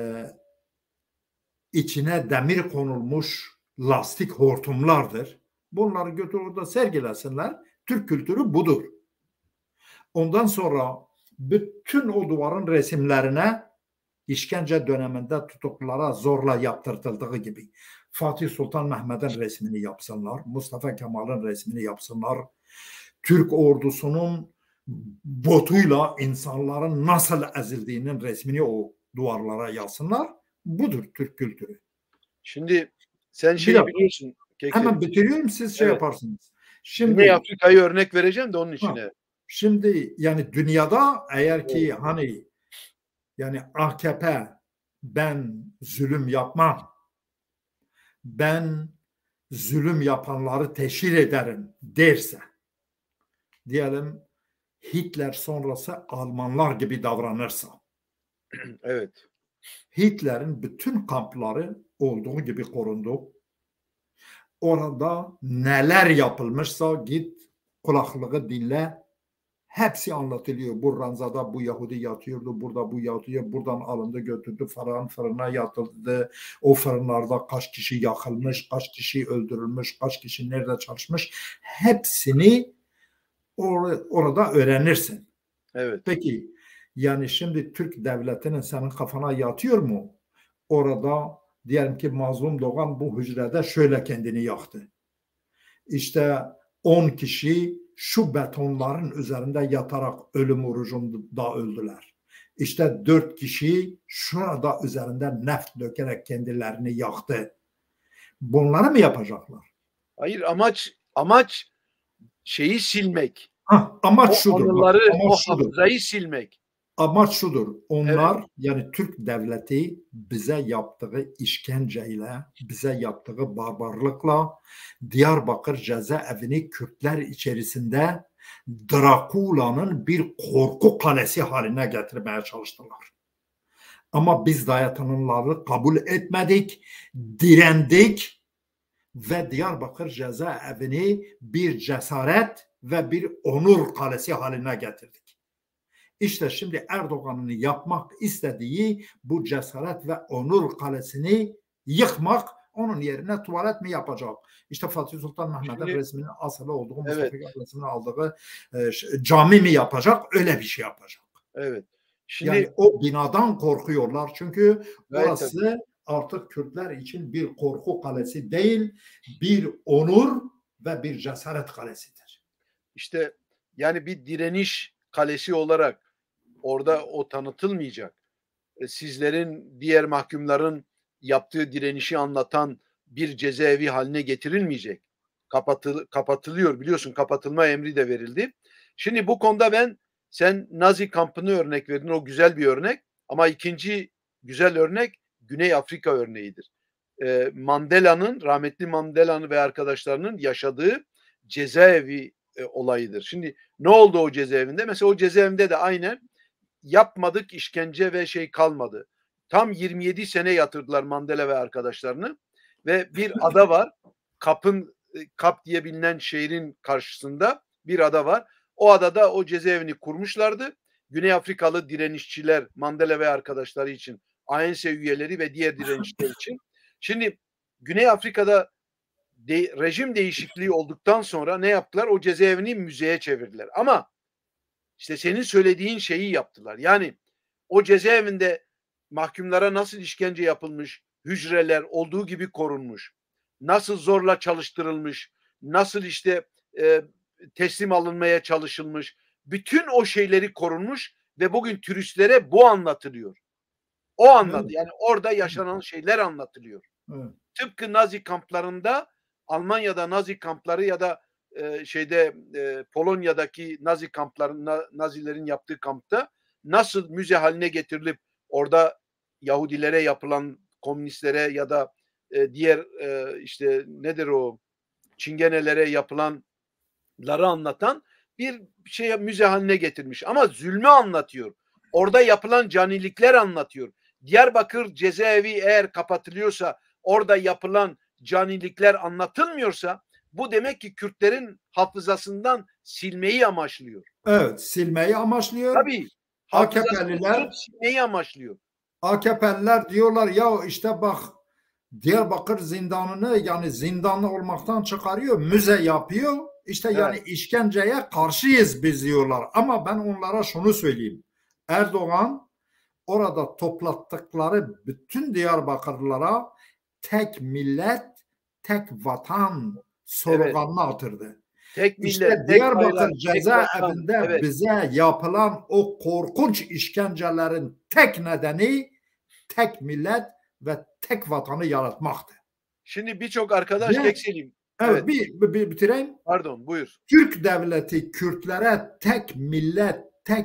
içine demir konulmuş lastik hortumlardır. Bunları götürüp orada sergilesinler. Türk kültürü budur. Ondan sonra bütün o duvarın resimlerine işkence döneminde tutuklulara zorla yaptırtıldığı gibi Fatih Sultan Mehmet'in resmini yapsınlar, Mustafa Kemal'in resmini yapsınlar, Türk ordusunun botuyla insanların nasıl ezildiğinin resmini o duvarlara yazsınlar. Budur Türk kültürü. Şimdi sen şeyi biliyorsun. Keksel. Hemen bitiriyorum, siz şey evet. yaparsınız. Şimdi Güney Afrika'yı örnek vereceğim de onun içine. Ha, şimdi yani dünyada eğer ki evet. hani yani A K P ben zulüm yapmam, ben zulüm yapanları teşhir ederim derse, diyelim Hitler sonrası Almanlar gibi davranırsa, evet. Hitler'in bütün kampları olduğu gibi korundu. Orada neler yapılmışsa git kulaklığı dinle. Hepsi anlatılıyor. Bu ranzada bu Yahudi yatıyordu, burada bu Yahudi buradan alındı götürdü falan fırına yatıldı. O fırınlarda kaç kişi yakılmış, kaç kişi öldürülmüş, kaç kişi nerede çalışmış. Hepsini or- orada öğrenirsin. Evet. Peki yani şimdi Türk devletinin senin kafana yatıyor mu? Orada diyelim ki Mazlum Doğan bu hücrede şöyle kendini yaktı. İşte on kişi şu betonların üzerinde yatarak ölüm orucunda öldüler. İşte dört kişi şurada üzerinde neft dökerek kendilerini yaktı. Bunları mı yapacaklar? Hayır, amaç amaç şeyi silmek. Ha, amaç o şudur. Anıları, amaç o şudur. hafızayı silmek. Amaç şudur. Onlar evet. yani Türk devleti bize yaptığı işkenceyle, bize yaptığı barbarlıkla Diyarbakır cezaevini Kürtler içerisinde Drakula'nın bir korku kalesi haline getirmeye çalıştılar. Ama biz dayatanımları kabul etmedik, direndik ve Diyarbakır cezaevini bir cesaret ve bir onur kalesi haline getirdik. İşte şimdi Erdoğan'ın yapmak istediği bu cesaret ve onur kalesini yıkmak, onun yerine tuvalet mi yapacak? İşte Fatih Sultan Mehmet'in resminin asılı olduğu, evet. Mustafa Kemal resmini aldığı e, cami mi yapacak? Öyle bir şey yapacak. Evet. Şimdi yani o binadan korkuyorlar çünkü evet, orası tabii. artık Kürtler için bir korku kalesi değil, bir onur ve bir cesaret kalesidir. İşte yani bir direniş kalesi olarak orada o tanıtılmayacak. E, sizlerin, diğer mahkumların yaptığı direnişi anlatan bir cezaevi haline getirilmeyecek. Kapatıl, kapatılıyor. Biliyorsun, kapatılma emri de verildi. Şimdi bu konuda ben, sen Nazi kampını örnek verdin. O güzel bir örnek. Ama ikinci güzel örnek Güney Afrika örneğidir. E, Mandela'nın, rahmetli Mandela'nın ve arkadaşlarının yaşadığı cezaevi e, olayıdır. Şimdi ne oldu o cezaevinde? Mesela o cezaevinde de aynen yapmadık işkence ve şey kalmadı. Tam yirmi yedi sene yatırdılar Mandela ve arkadaşlarını ve bir ada var. Kap'ın Kap diye bilinen şehrin karşısında bir ada var. O adada o cezaevini kurmuşlardı. Güney Afrikalı direnişçiler, Mandela ve arkadaşları için, A N C üyeleri ve diğer direnişçiler için. Şimdi Güney Afrika'da de, rejim değişikliği olduktan sonra ne yaptılar? O cezaevini müzeye çevirdiler. Ama işte senin söylediğin şeyi yaptılar. Yani o cezaevinde mahkumlara nasıl işkence yapılmış, hücreler olduğu gibi korunmuş, nasıl zorla çalıştırılmış, nasıl işte e, teslim alınmaya çalışılmış, bütün o şeyleri korunmuş ve bugün turistlere bu anlatılıyor. O anladı. Evet. Yani orada yaşanan şeyler anlatılıyor. Evet. Tıpkı Nazi kamplarında, Almanya'da Nazi kampları ya da e, şeyde e, Polonya'daki Nazi kamplarında, Nazilerin yaptığı kampta nasıl müze haline getirilip orada Yahudilere yapılan, komünistlere ya da e, diğer e, işte nedir o Çingenelere yapılanları anlatan bir şey müze haline getirmiş. Ama zulmü anlatıyor. Orada yapılan canilikler anlatıyor. Diyarbakır cezaevi eğer kapatılıyorsa, orada yapılan canilikler anlatılmıyorsa, bu demek ki Kürtlerin hafızasından silmeyi amaçlıyor. Evet, silmeyi amaçlıyor. Tabii. AKP'liler silmeyi amaçlıyor. AKP'liler diyorlar ya işte bak Diyarbakır zindanını yani zindanlı olmaktan çıkarıyor, müze yapıyor. İşte evet. Yani işkenceye karşıyız biz diyorlar. Ama ben onlara şunu söyleyeyim. Erdoğan orada toplattıkları bütün Diyarbakırlılara tek millet, tek vatan sloganını evet. atırdı. Tek millet, işte tek Diyarbakır bayrak, cezaevinde evet. bize yapılan o korkunç işkencelerin tek nedeni tek millet ve tek vatanı yaratmaktı. Şimdi birçok arkadaş Kekseliyim. Evet, evet. Bir, bir bitireyim. Pardon, buyur. Türk devleti Kürtlere tek millet, tek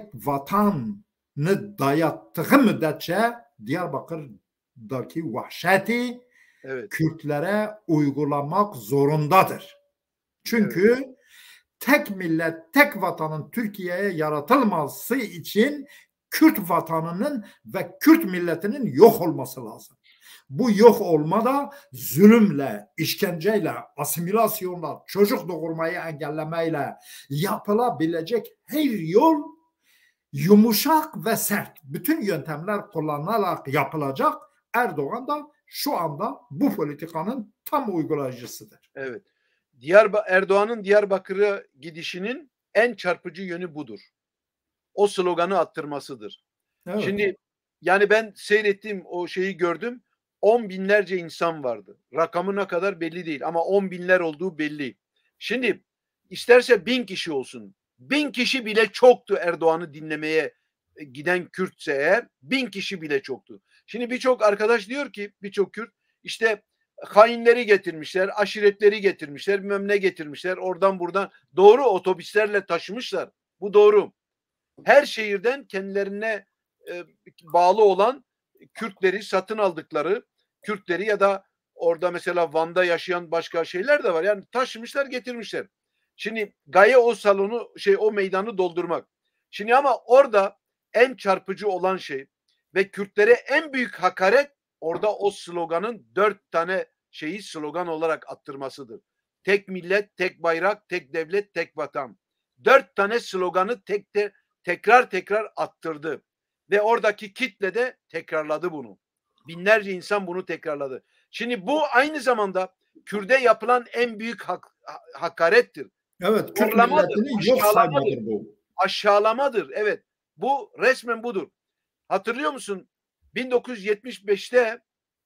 vatanı dayattığı müddetçe Diyarbakır'daki vahşeti evet. Kürtlere uygulamak zorundadır. Çünkü evet. tek millet, tek vatanın Türkiye'ye yaratılması için Kürt vatanının ve Kürt milletinin yok olması lazım. Bu yok olma da zulümle, işkenceyle, asimilasyonla, çocuk doğurmayı engellemeyle yapılabilecek her yol yumuşak ve sert. Bütün yöntemler kullanılarak yapılacak. Erdoğan da şu anda bu politikanın tam uygulayıcısıdır. Evet. Diyarba Erdoğan'ın Diyarbakır'a gidişinin en çarpıcı yönü budur. O sloganı attırmasıdır. Evet. Şimdi yani ben seyrettim, o şeyi gördüm. On binlerce insan vardı. Rakamı ne kadar belli değil ama on binler olduğu belli. Şimdi isterse bin kişi olsun. Bin kişi bile çoktu Erdoğan'ı dinlemeye giden Kürtse eğer. Bin kişi bile çoktu. Şimdi birçok arkadaş diyor ki, birçok Kürt işte hainleri getirmişler, aşiretleri getirmişler, bilmem ne getirmişler, oradan buradan. Doğru, otobüslerle taşımışlar. Bu doğru. Her şehirden kendilerine e, bağlı olan Kürtleri satın aldıkları, Kürtleri ya da orada mesela Van'da yaşayan başka şeyler de var. Yani taşımışlar, getirmişler. Şimdi gaye o salonu, şey o meydanı doldurmak. Şimdi ama orada en çarpıcı olan şey ve Kürtlere en büyük hakaret orada o sloganın dört tane şeyi slogan olarak attırmasıdır. Tek millet, tek bayrak, tek devlet, tek vatan. Dört tane sloganı tek de tekrar tekrar attırdı. Ve oradaki kitle de tekrarladı bunu. Binlerce insan bunu tekrarladı. Şimdi bu aynı zamanda Kürt'e yapılan en büyük hak, hakarettir. Evet, Kürt milletini yok saymadır bu. Aşağılamadır. Evet. Bu resmen budur. Hatırlıyor musun? bin dokuz yüz yetmiş beşte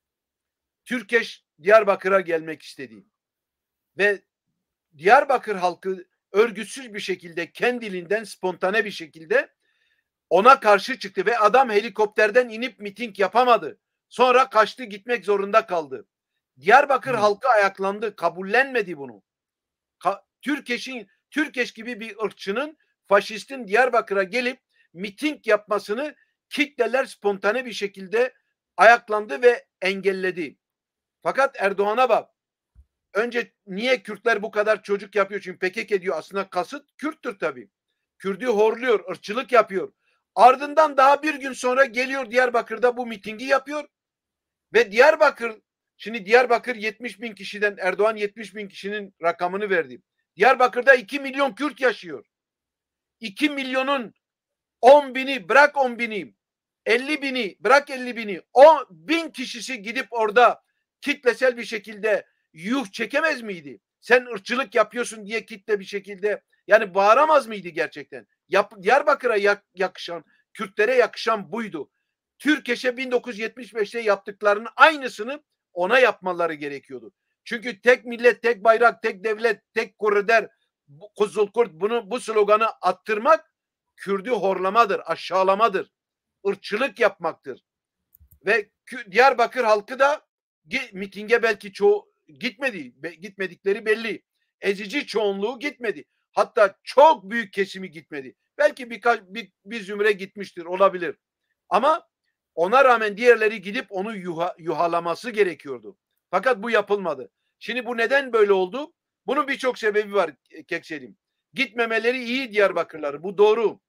Türkeş Diyarbakır'a gelmek istedi. Ve Diyarbakır halkı örgütsüz bir şekilde, kendiliğinden spontane bir şekilde ona karşı çıktı ve adam helikopterden inip miting yapamadı. Sonra kaçtı, gitmek zorunda kaldı. Diyarbakır hmm. halkı ayaklandı, kabullenmedi bunu. Ka- Türkeş'in Türkeş gibi bir ırkçının, faşistin Diyarbakır'a gelip miting yapmasını kitleler spontane bir şekilde ayaklandı ve engelledi. Fakat Erdoğan'a bak. Önce niye Kürtler bu kadar çocuk yapıyor? Çünkü P K K diyor, aslında kasıt Kürttür tabii. Kürdü horluyor, ırkçılık yapıyor. Ardından daha bir gün sonra geliyor Diyarbakır'da bu mitingi yapıyor. Ve Diyarbakır, şimdi Diyarbakır yetmiş bin kişiden, Erdoğan yetmiş bin kişinin rakamını verdi. Diyarbakır'da iki milyon Kürt yaşıyor. iki milyonun on bini, bırak on bini, elli bini, bırak elli bini, on bin kişisi gidip orada kitlesel bir şekilde yuh çekemez miydi? Sen ırkçılık yapıyorsun diye kitle bir şekilde yani bağıramaz mıydı gerçekten? Yap, Diyarbakır'a yak, yakışan, Kürtlere yakışan buydu. Türkeş'e bin dokuz yüz yetmiş beşte yaptıklarının aynısını ona yapmaları gerekiyordu. Çünkü tek millet, tek bayrak, tek devlet, tek koridor, Kuzulkurt bunu bu sloganı attırmak Kürdü horlamadır, aşağılamadır. Irkçılık yapmaktır. Ve Diyarbakır halkı da mitinge belki çoğu gitmedi. Gitmedikleri belli. Ezici çoğunluğu gitmedi. Hatta çok büyük kesimi gitmedi. Belki birkaç bir, bir zümre gitmiştir, olabilir. Ama ona rağmen diğerleri gidip onu yuha, yuhalaması gerekiyordu. Fakat bu yapılmadı. Şimdi bu neden böyle oldu? Bunun birçok sebebi var Kekselim. Gitmemeleri iyi Diyarbakırları. Bu doğru.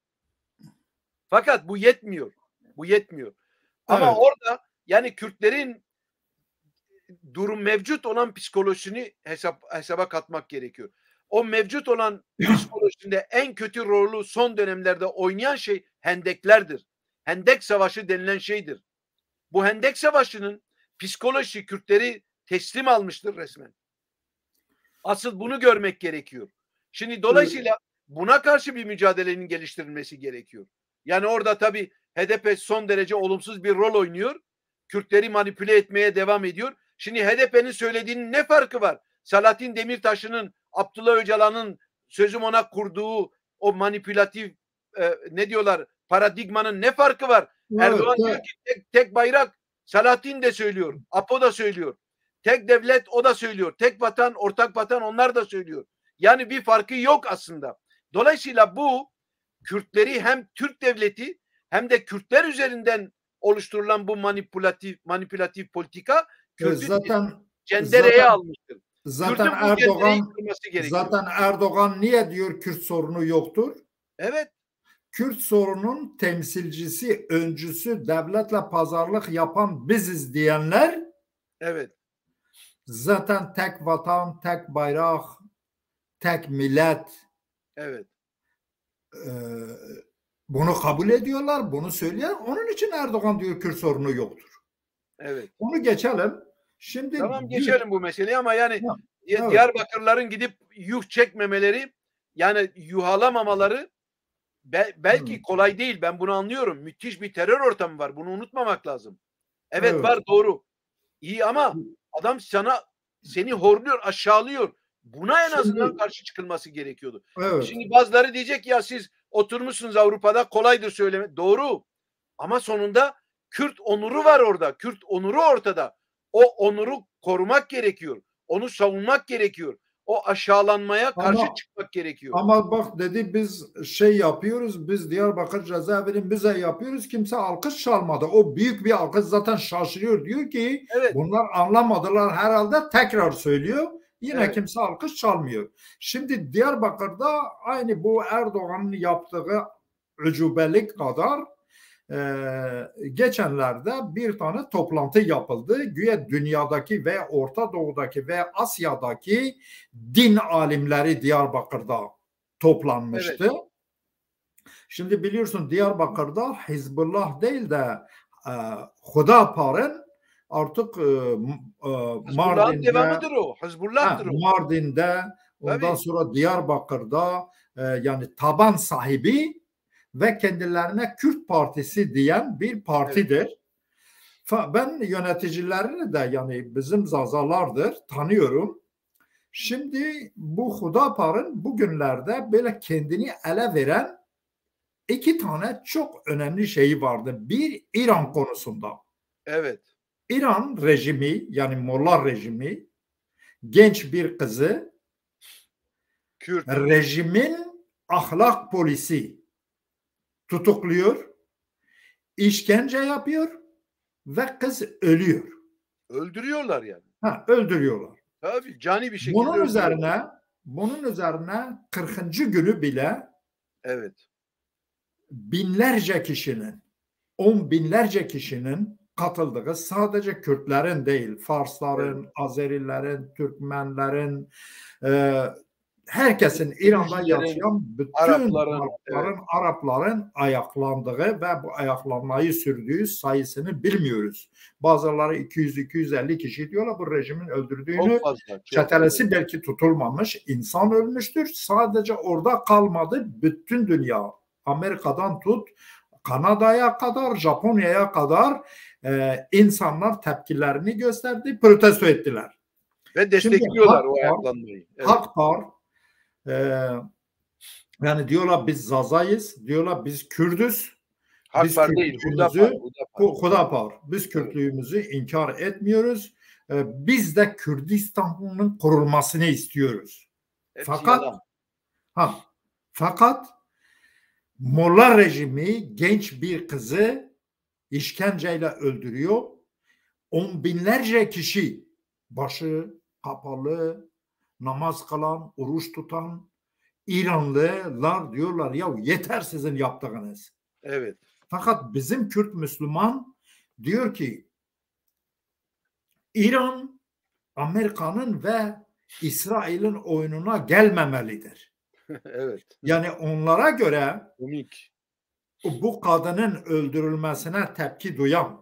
Fakat bu yetmiyor. Bu yetmiyor. Ama evet, orada yani Kürtlerin durum mevcut olan psikolojisini hesap, hesaba katmak gerekiyor. O mevcut olan psikolojisinde en kötü rolü son dönemlerde oynayan şey hendeklerdir. Hendek Savaşı denilen şeydir. Bu Hendek Savaşı'nın psikolojisi Kürtleri teslim almıştır resmen. Asıl bunu görmek gerekiyor. Şimdi dolayısıyla buna karşı bir mücadelenin geliştirilmesi gerekiyor. Yani orada tabii H D P son derece olumsuz bir rol oynuyor. Kürtleri manipüle etmeye devam ediyor. Şimdi H D P'nin söylediğinin ne farkı var? Selahattin Demirtaş'ın, Abdullah Öcalan'ın sözüm ona kurduğu o manipülatif e, ne diyorlar paradigmanın ne farkı var? Evet, Erdoğan evet. diyor ki tek, tek bayrak, Selahattin de söylüyor, Apo da söylüyor. Tek devlet o da söylüyor. Tek vatan, ortak vatan onlar da söylüyor. Yani bir farkı yok aslında. Dolayısıyla bu Kürtleri hem Türk devleti hem de Kürtler üzerinden oluşturulan bu manipülatif manipülatif politika Kürt'ü zaten cendereye zaten, almıştır. Zaten Erdoğan zaten Erdoğan niye diyor Kürt sorunu yoktur? Evet. Kürt sorunun temsilcisi, öncüsü, devletle pazarlık yapan biziz diyenler evet. Zaten tek vatan, tek bayrak, tek millet. Evet. E, bunu kabul ediyorlar, bunu söyleyen. Onun için Erdoğan diyor Kürt sorunu yoktur. Evet. Onu geçelim. Şimdi tamam geçelim bu meseleyi ama yani ya, evet. Diyarbakırların gidip yuh çekmemeleri yani yuhalamamaları be, belki hmm. kolay değil. Ben bunu anlıyorum. Müthiş bir terör ortamı var. Bunu unutmamak lazım. Evet, evet. var doğru. İyi ama adam sana seni horluyor, aşağılıyor. Buna en Şimdi, azından karşı çıkılması gerekiyordu. Evet. Şimdi bazıları diyecek ya siz oturmuşsunuz Avrupa'da kolaydır söyleme. Doğru. Ama sonunda Kürt onuru var orada. Kürt onuru ortada. O onuru korumak gerekiyor. Onu savunmak gerekiyor. O aşağılanmaya karşı ama, çıkmak gerekiyor. Ama bak dedi biz şey yapıyoruz. Biz Diyarbakır cezaevini bize yapıyoruz. Kimse alkış çalmadı. O büyük bir alkış zaten şaşırıyor. Diyor ki evet. bunlar anlamadılar herhalde tekrar söylüyor. Yine evet. kimse alkış çalmıyor. Şimdi Diyarbakır'da aynı bu Erdoğan'ın yaptığı ucubelik kadar Ee, geçenlerde bir tane toplantı yapıldı. Güya dünyadaki ve Orta Doğu'daki ve Asya'daki din alimleri Diyarbakır'da toplanmıştı. Evet. Şimdi biliyorsun Diyarbakır'da Hizbullah değil de e, Hudapar'ın artık e, e, Mardin'de devamıdır o. Hizbullah'tır o. Mardin'de ondan Tabii. sonra Diyarbakır'da e, yani taban sahibi ve kendilerine Kürt Partisi diyen bir partidir. Evet. Ben yöneticilerini de yani bizim zazalardır, tanıyorum. Şimdi bu Hudapar'ın bugünlerde böyle kendini ele veren iki tane çok önemli şeyi vardı. Bir İran konusunda. Evet. İran rejimi yani Molla rejimi genç bir kızı Kürt. Rejimin ahlak polisi tutukluyor, işkence yapıyor ve kız ölüyor. Öldürüyorlar yani. Ha, öldürüyorlar. Tabii cani bir şekilde Bunun üzerine bunun üzerine kırkıncı günü bile evet. binlerce kişinin, on binlerce kişinin katıldığı sadece Kürtlerin değil, Farsların, evet. Azerilerin, Türkmenlerin, e, herkesin İran'da Mültecilerin, yaşayan bütün Arapların, halkların, evet. Arapların ayaklandığı ve bu ayaklanmayı sürdüğü sayısını bilmiyoruz. Bazıları iki yüz iki yüz elli kişi diyorlar bu rejimin öldürdüğünü. Çok fazla. Çok Çetelesi fazla. belki tutulmamış. İnsan ölmüştür. Sadece orada kalmadı. Bütün dünya, Amerika'dan tut Kanada'ya kadar, Japonya'ya kadar e, insanlar tepkilerini gösterdi, protesto ettiler. Ve destekliyorlar Şimdi, o ayaklanmayı. Evet. Hakpar e, yani diyorlar biz Zazayız, diyorlar biz Kürdüz. Hakpar değil, Hudapar. Hudapar. Hudapar. Biz Kürtlüğümüzü evet. inkar etmiyoruz. E, biz de Kürdistan'ın kurulmasını istiyoruz. Hepsi fakat yalan. ha, fakat Molla rejimi genç bir kızı işkenceyle öldürüyor. On binlerce kişi başı kapalı, namaz kılan, oruç tutan İranlılar diyorlar ya yeter sizin yaptığınız. Evet. Fakat bizim Kürt Müslüman diyor ki İran Amerika'nın ve İsrail'in oyununa gelmemelidir. Evet. Yani onlara göre Komik. bu kadının öldürülmesine tepki duyanlar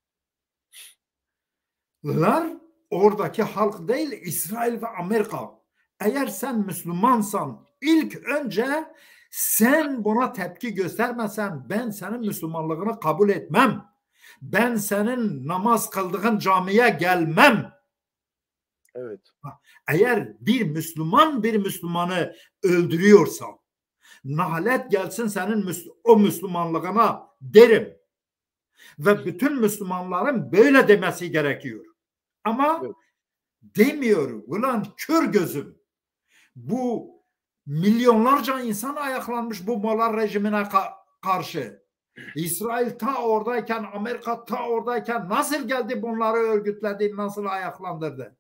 oradaki halk değil İsrail ve Amerika. Eğer sen Müslümansan ilk önce sen buna tepki göstermesen ben senin Müslümanlığını kabul etmem. Ben senin namaz kıldığın camiye gelmem. Evet. Eğer bir Müslüman bir Müslümanı öldürüyorsa nalet gelsin senin o Müslümanlığına derim. Ve bütün Müslümanların böyle demesi gerekiyor. Ama evet. demiyor. Ulan kör gözüm. Bu milyonlarca insan ayaklanmış bu Molla rejimine ka karşı. İsrail ta oradayken, Amerika ta oradayken nasıl geldi bunları örgütledi, nasıl ayaklandırdı?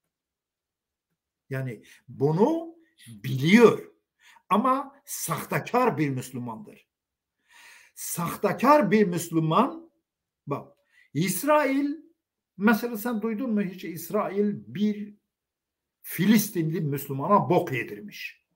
Yani bunu biliyor. Ama sahtekar bir Müslümandır. Sahtekar bir Müslüman bak İsrail mesela sen duydun mu hiç İsrail bir Filistinli Müslümana bok yedirmiş.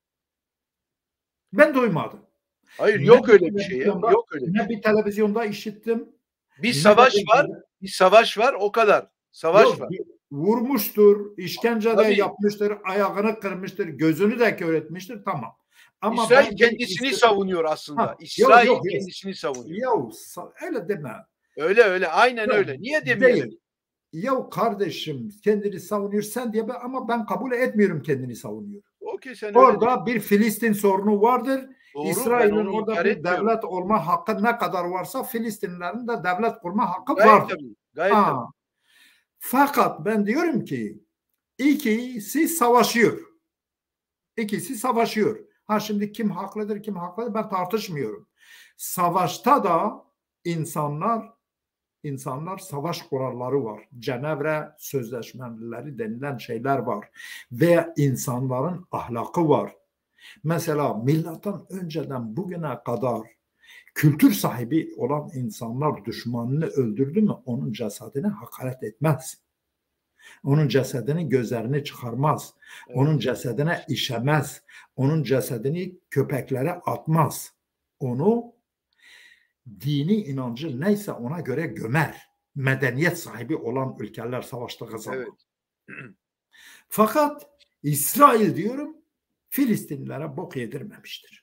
Ben duymadım. Hayır ne yok öyle bir şey ya. Yok öyle bir ne şey. bir televizyonda işittim. Bir savaş bir var. Bir savaş var o kadar. Savaş yok, var. Vurmuştur, işkence de Tabii. yapmıştır, ayağını kırmıştır, gözünü de kör etmiştir tamam. Ama İsrail kendisini İsrail... savunuyor aslında. Ha, İsrail yok, yok, kendisini savunuyor. Yok öyle deme. Öyle öyle aynen yok, öyle. Niye demiyorsun? Değil. Ya kardeşim kendini savunuyor sen diye ama ben kabul etmiyorum kendini savunuyor. Okay, sen orada bir Filistin sorunu vardır. Doğru, İsrail'in orada bir devlet olma hakkı ne kadar varsa Filistinlerin de devlet kurma hakkı gayet vardır. Tabii, gayet tabii. Fakat ben diyorum ki ikisi savaşıyor. İkisi savaşıyor. Ha şimdi kim haklıdır kim haklıdır ben tartışmıyorum. Savaşta da insanlar insanlar savaş kuralları var. Cenevre sözleşmeleri denilen şeyler var. Ve insanların ahlakı var. Mesela milattan önceden bugüne kadar kültür sahibi olan insanlar düşmanını öldürdü mü onun cesedine hakaret etmez. Onun cesedini gözlerini çıkarmaz. Evet. Onun cesedine işemez. Onun cesedini köpeklere atmaz. Onu dini inancı neyse ona göre gömer. Medeniyet sahibi olan ülkeler savaştığı zaman. Evet. Fakat İsrail diyorum Filistinlilere bok yedirmemiştir.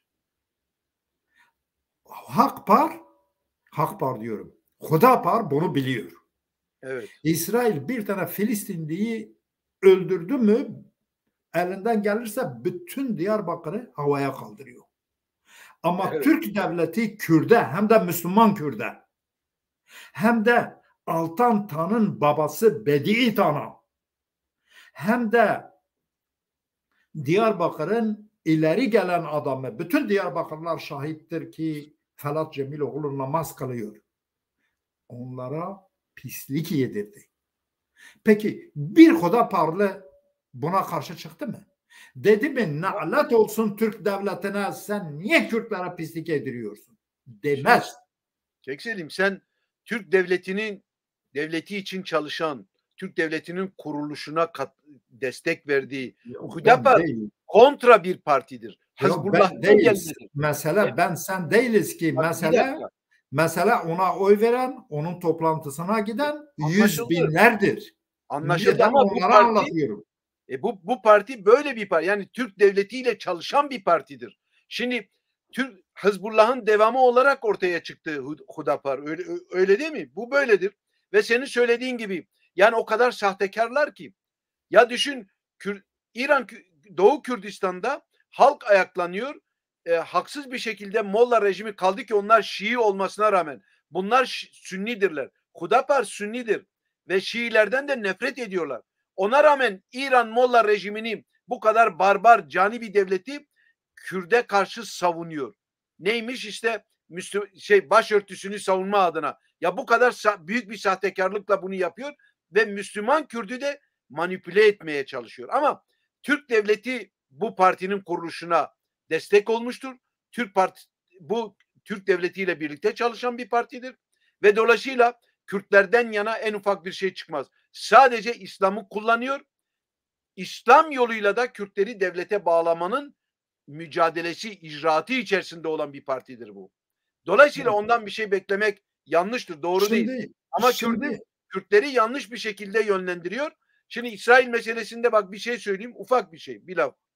Hakpar, Hakpar diyorum. Hudapar bunu biliyor. Evet. İsrail bir tane Filistinliyi öldürdü mü elinden gelirse bütün Diyarbakır'ı havaya kaldırıyor. Ama evet. Türk devleti Kürt'e hem de Müslüman Kürt'e hem de Altan Tan'ın babası Bedi Tan'a hem de Diyarbakır'ın ileri gelen adamı bütün Diyarbakırlar şahittir ki Felat Cemiloğlu namaz kılıyor. Onlara pislik yedirdi. Peki bir Hudaparlı buna karşı çıktı mı? Dedi mi nalet olsun Türk devletine sen niye Kürtlere pislik ediriyorsun? Demez. Kekselim sen Türk devletinin devleti için çalışan Türk devletinin kuruluşuna kat, destek verdiği Hudapar, kontra bir partidir. Yok, ben değiliz. Mesele evet. ben sen değiliz ki. Bak, mesele mesele ona oy veren, onun toplantısına giden yüz binlerdir. Anlaşıldı ben ama bu parti, anlatıyorum. E bu, bu parti böyle bir parti. Yani Türk devletiyle çalışan bir partidir. Şimdi Türk Hizbullah'ın devamı olarak ortaya çıktı Hudapar. Öyle, öyle değil mi? Bu böyledir. Ve senin söylediğin gibi yani o kadar sahtekarlar ki. Ya düşün Kür, İran Doğu Kürdistan'da halk ayaklanıyor. E, haksız bir şekilde Molla rejimi kaldı ki onlar Şii olmasına rağmen. Bunlar Sünnidirler. Hudapar Sünnidir. Ve Şiilerden de nefret ediyorlar. Ona rağmen İran Molla rejimini bu kadar barbar cani bir devleti Kürt'e karşı savunuyor. Neymiş işte Müslüman, şey başörtüsünü savunma adına. Ya bu kadar büyük bir sahtekarlıkla bunu yapıyor ve Müslüman Kürt'ü de manipüle etmeye çalışıyor. Ama Türk devleti bu partinin kuruluşuna destek olmuştur. Türk Parti bu Türk devletiyle birlikte çalışan bir partidir ve dolayısıyla Kürtlerden yana en ufak bir şey çıkmaz. Sadece İslam'ı kullanıyor. İslam yoluyla da Kürtleri devlete bağlamanın mücadelesi, icraatı içerisinde olan bir partidir bu. Dolayısıyla evet. ondan bir şey beklemek yanlıştır, doğru şimdi, değil. Ama şimdi, Kürtleri, Kürtleri yanlış bir şekilde yönlendiriyor. Şimdi İsrail meselesinde bak bir şey söyleyeyim, ufak bir şey, bir laf.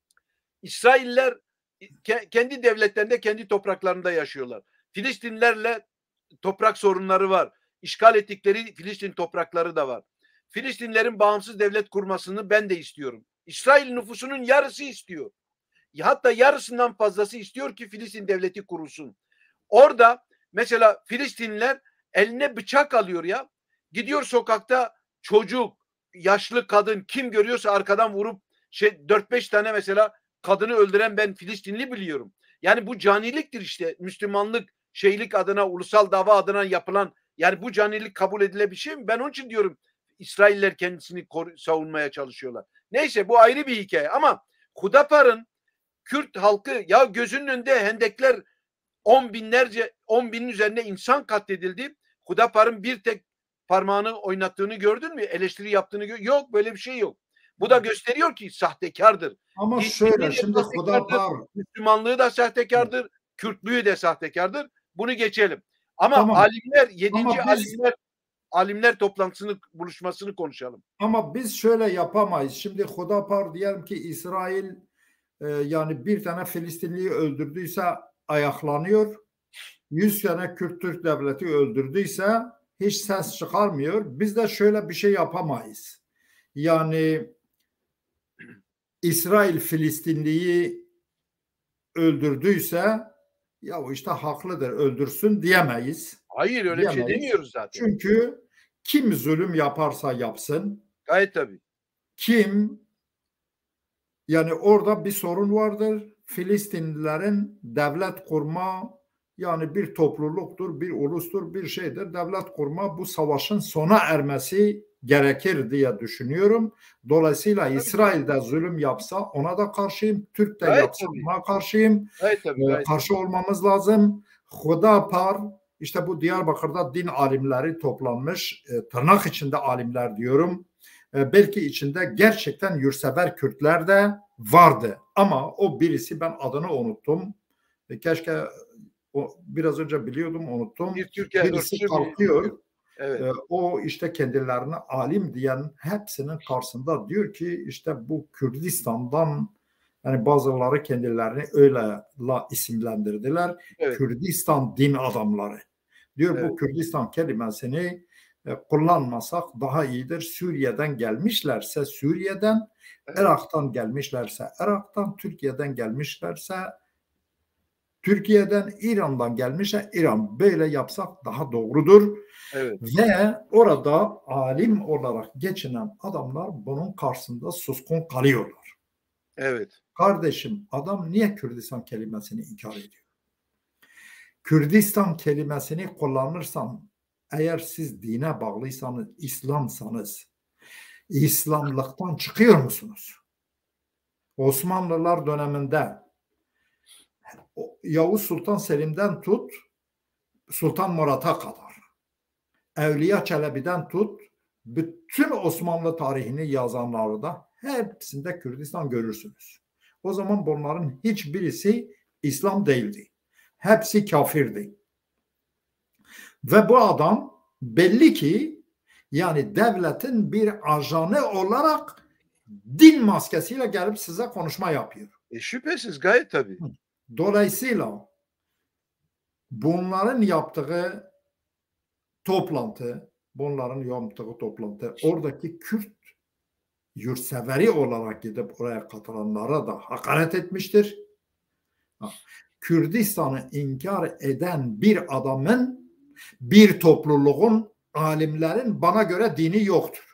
İsrailler kendi devletlerinde, kendi topraklarında yaşıyorlar. Filistinlerle toprak sorunları var. İşgal ettikleri Filistin toprakları da var. Filistinlerin bağımsız devlet kurmasını ben de istiyorum. İsrail nüfusunun yarısı istiyor. Hatta yarısından fazlası istiyor ki Filistin devleti kurulsun. Orada mesela Filistinliler eline bıçak alıyor ya. Gidiyor sokakta çocuk, yaşlı kadın kim görüyorsa arkadan vurup şey dört beş tane mesela kadını öldüren ben Filistinli biliyorum. Yani bu caniliktir işte. Müslümanlık, şeylik adına, ulusal dava adına yapılan, yani bu canilik kabul edilebilir bir şey mi? Ben onun için diyorum İsrailler kendisini savunmaya çalışıyorlar. Neyse bu ayrı bir hikaye ama Hudapar'ın Kürt halkı ya gözünün önünde hendekler on binlerce, on binin üzerinde insan katledildi. Hudapar'ın bir tek parmağını oynattığını gördün mü? Eleştiri yaptığını gör. Yok böyle bir şey yok. Bu da gösteriyor ki sahtekardır. Ama Din, şöyle şimdi Hudapar Müslümanlığı da sahtekardır, evet. Kürtlüğü de sahtekardır. Bunu geçelim. Ama tamam. alimler yedinci biz, alimler alimler toplantısını buluşmasını konuşalım. Ama biz şöyle yapamayız. Şimdi Hudapar diyelim ki İsrail e, yani bir tane Filistinliyi öldürdüyse ayaklanıyor. Yüz tane Kürt Türk devleti öldürdüyse hiç ses çıkarmıyor. Biz de şöyle bir şey yapamayız. Yani İsrail Filistinliyi öldürdüyse ya o işte haklıdır öldürsün diyemeyiz. Hayır öyle diyemeyiz. Bir şey demiyoruz zaten. Çünkü kim zulüm yaparsa yapsın. Gayet tabii. Kim yani orada bir sorun vardır. Filistinlilerin devlet kurma yani bir topluluktur, bir ulustur, bir şeydir. Devlet kurma bu savaşın sona ermesi gerekir diye düşünüyorum. Dolayısıyla İsrail'de zulüm yapsa ona da karşıyım. Türk de yapsa ona karşıyım. Gayet tabii, gayet Karşı tabii. olmamız lazım. Hudapar işte bu Diyarbakır'da din alimleri toplanmış. E, tırnak içinde alimler diyorum. E, belki içinde gerçekten yurtsever Kürtler de vardı. Ama o birisi ben adını unuttum. E, keşke o, biraz önce biliyordum unuttum. Bir Türkiye birisi kalkıyor. Bir, evet. e, o işte kendilerine alim diyen hepsinin karşısında diyor ki işte bu Kürdistan'dan yani bazıları kendilerini öyle la isimlendirdiler. Evet. Kürdistan din adamları. Diyor evet. bu Kürdistan kelimesini e, kullanmasak daha iyidir. Suriye'den gelmişlerse Suriye'den, evet. Irak'tan gelmişlerse Irak'tan, Türkiye'den gelmişlerse Türkiye'den, İran'dan gelmişse İran. Böyle yapsak daha doğrudur. Evet. Ve orada alim olarak geçinen adamlar bunun karşısında suskun kalıyorlar. Evet. Kardeşim adam niye Kürdistan kelimesini inkar ediyor? Kürdistan kelimesini kullanırsan eğer siz dine bağlıysanız, İslamsanız İslamlıktan çıkıyor musunuz? Osmanlılar döneminde Yavuz Sultan Selim'den tut Sultan Murat'a kadar Evliya Çelebi'den tut bütün Osmanlı tarihini yazanlarda hepsinde Kürdistan görürsünüz. O zaman bunların hiçbirisi İslam değildi. Hepsi kafirdi. Ve bu adam belli ki yani devletin bir ajanı olarak din maskesiyle gelip size konuşma yapıyor. E, şüphesiz gayet tabii. Dolayısıyla bunların yaptığı toplantı, bunların yaptığı toplantı oradaki Kürt yurtseveri olarak gidip oraya katılanlara da hakaret etmiştir. Kürdistan'ı inkar eden bir adamın, bir topluluğun, alimlerin bana göre dini yoktur.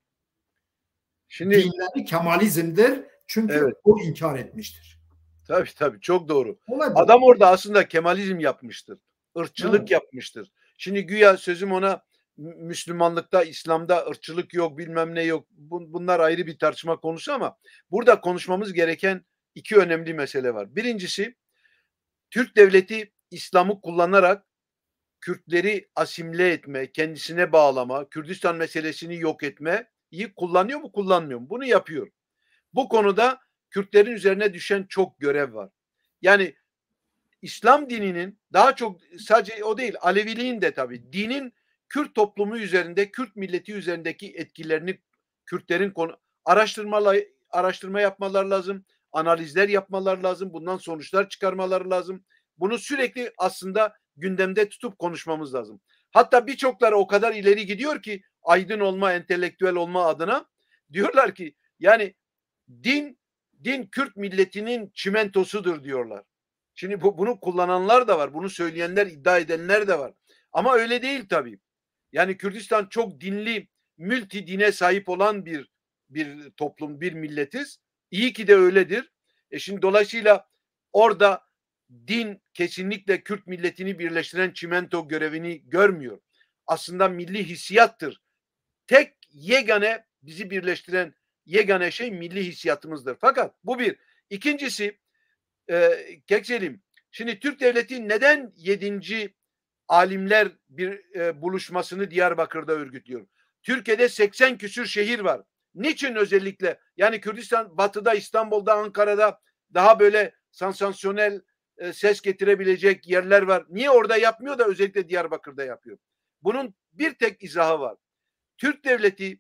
Şimdi, dinleri Kemalizm'dir. Çünkü evet, o inkar etmiştir. Tabii tabii çok doğru. Adam orada aslında Kemalizm yapmıştır. Irkçılık evet. yapmıştır. Şimdi güya sözüm ona Müslümanlıkta, İslam'da ırkçılık yok, bilmem ne yok. Bunlar ayrı bir tartışma konusu ama burada konuşmamız gereken iki önemli mesele var. Birincisi, Türk devleti İslam'ı kullanarak Kürtleri asimile etme, kendisine bağlama, Kürdistan meselesini yok etmeyi kullanıyor mu, kullanmıyor mu? Bunu yapıyor. Bu konuda Kürtlerin üzerine düşen çok görev var. Yani İslam dininin daha çok sadece o değil, Aleviliğin de tabii dinin Kürt toplumu üzerinde, Kürt milleti üzerindeki etkilerini Kürtlerin konu araştırmalar araştırma yapmaları lazım, analizler yapmaları lazım, bundan sonuçlar çıkarmaları lazım. Bunu sürekli aslında gündemde tutup konuşmamız lazım. Hatta birçokları o kadar ileri gidiyor ki aydın olma, entelektüel olma adına diyorlar ki yani din din Kürt milletinin çimentosudur diyorlar. Şimdi bu, bunu kullananlar da var, bunu söyleyenler, iddia edenler de var. Ama öyle değil tabii. Yani Kürdistan çok dinli, multi dine sahip olan bir bir toplum, bir milletiz. İyi ki de öyledir. E şimdi dolayısıyla orada din kesinlikle Kürt milletini birleştiren çimento görevini görmüyor. Aslında milli hissiyattır. Tek yegane bizi birleştiren yegane şey milli hissiyatımızdır. Fakat bu bir. İkincisi e, Kekselim. Şimdi Türk devleti neden yedinci alimler bir e, buluşmasını Diyarbakır'da örgütlüyor? Türkiye'de seksen küsür şehir var. Niçin özellikle? Yani Kürdistan batıda, İstanbul'da, Ankara'da daha böyle sansasyonel e, ses getirebilecek yerler var. Niye orada yapmıyor da özellikle Diyarbakır'da yapıyor? Bunun bir tek izahı var. Türk devleti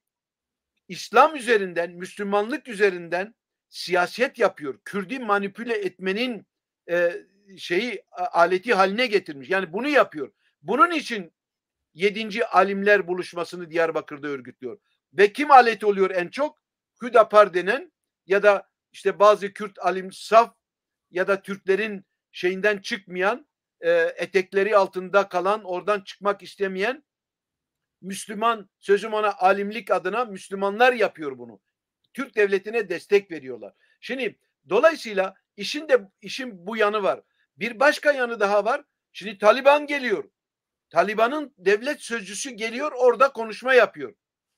İslam üzerinden, Müslümanlık üzerinden siyaset yapıyor. Kürt'ü manipüle etmenin e, şeyi aleti haline getirmiş. Yani bunu yapıyor. Bunun için yedinci alimler buluşmasını Diyarbakır'da örgütlüyor. Ve kim alet oluyor en çok? Hüdapar denen ya da işte bazı Kürt alim saf ya da Türklerin şeyinden çıkmayan, e, etekleri altında kalan, oradan çıkmak istemeyen Müslüman, sözüm ona alimlik adına Müslümanlar yapıyor bunu. Türk devletine destek veriyorlar. Şimdi dolayısıyla işin de işin bu yanı var. Bir başka yanı daha var. Şimdi Taliban geliyor. Taliban'ın devlet sözcüsü geliyor, orada konuşma yapıyor.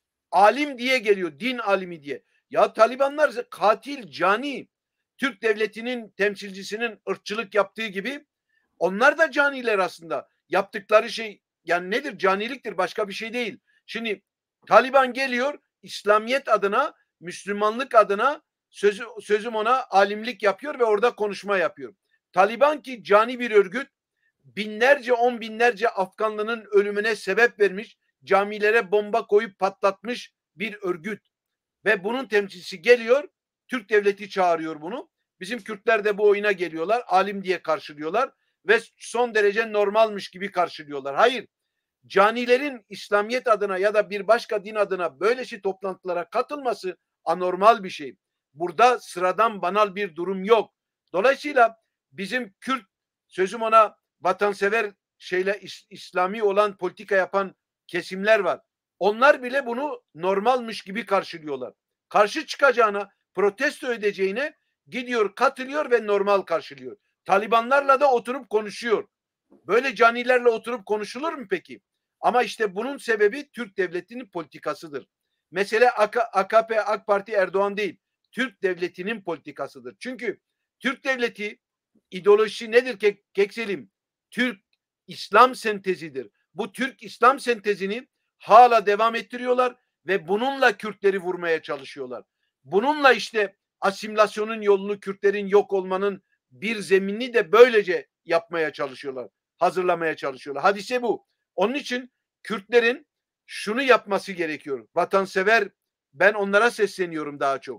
Alim diye geliyor, din alimi diye. Ya Talibanlar katil, cani. Türk devletinin temsilcisinin ırkçılık yaptığı gibi onlar da caniler aslında. Yaptıkları şey yani nedir? Caniliktir, başka bir şey değil. Şimdi Taliban geliyor, İslamiyet adına, Müslümanlık adına sözü, sözüm ona alimlik yapıyor ve orada konuşma yapıyor. Taliban ki cani bir örgüt, binlerce, on binlerce Afganlının ölümüne sebep vermiş, camilere bomba koyup patlatmış bir örgüt. Ve bunun temsilcisi geliyor, Türk devleti çağırıyor bunu. Bizim Kürtler de bu oyuna geliyorlar, alim diye karşılıyorlar ve son derece normalmiş gibi karşılıyorlar. Hayır, canilerin İslamiyet adına ya da bir başka din adına böylesi toplantılara katılması anormal bir şey. Burada sıradan banal bir durum yok. Dolayısıyla bizim Kürt, sözüm ona vatansever şeyle İslami olan politika yapan kesimler var. Onlar bile bunu normalmiş gibi karşılıyorlar. Karşı çıkacağına, protesto edeceğine gidiyor, katılıyor ve normal karşılıyor. Talibanlarla da oturup konuşuyor. Böyle canilerle oturup konuşulur mu peki? Ama işte bunun sebebi Türk devletinin politikasıdır. Mesele A K P, AK Parti, Erdoğan değil. Türk devletinin politikasıdır. Çünkü Türk devleti ideolojisi nedir ki Kekselim? Türk İslam sentezidir. Bu Türk İslam sentezini hala devam ettiriyorlar ve bununla Kürtleri vurmaya çalışıyorlar. Bununla işte asimilasyonun yolunu, Kürtlerin yok olmanın bir zeminini de böylece yapmaya çalışıyorlar. Hazırlamaya çalışıyorlar. Hadise bu. Onun için Kürtlerin şunu yapması gerekiyor. Vatansever, ben onlara sesleniyorum daha çok.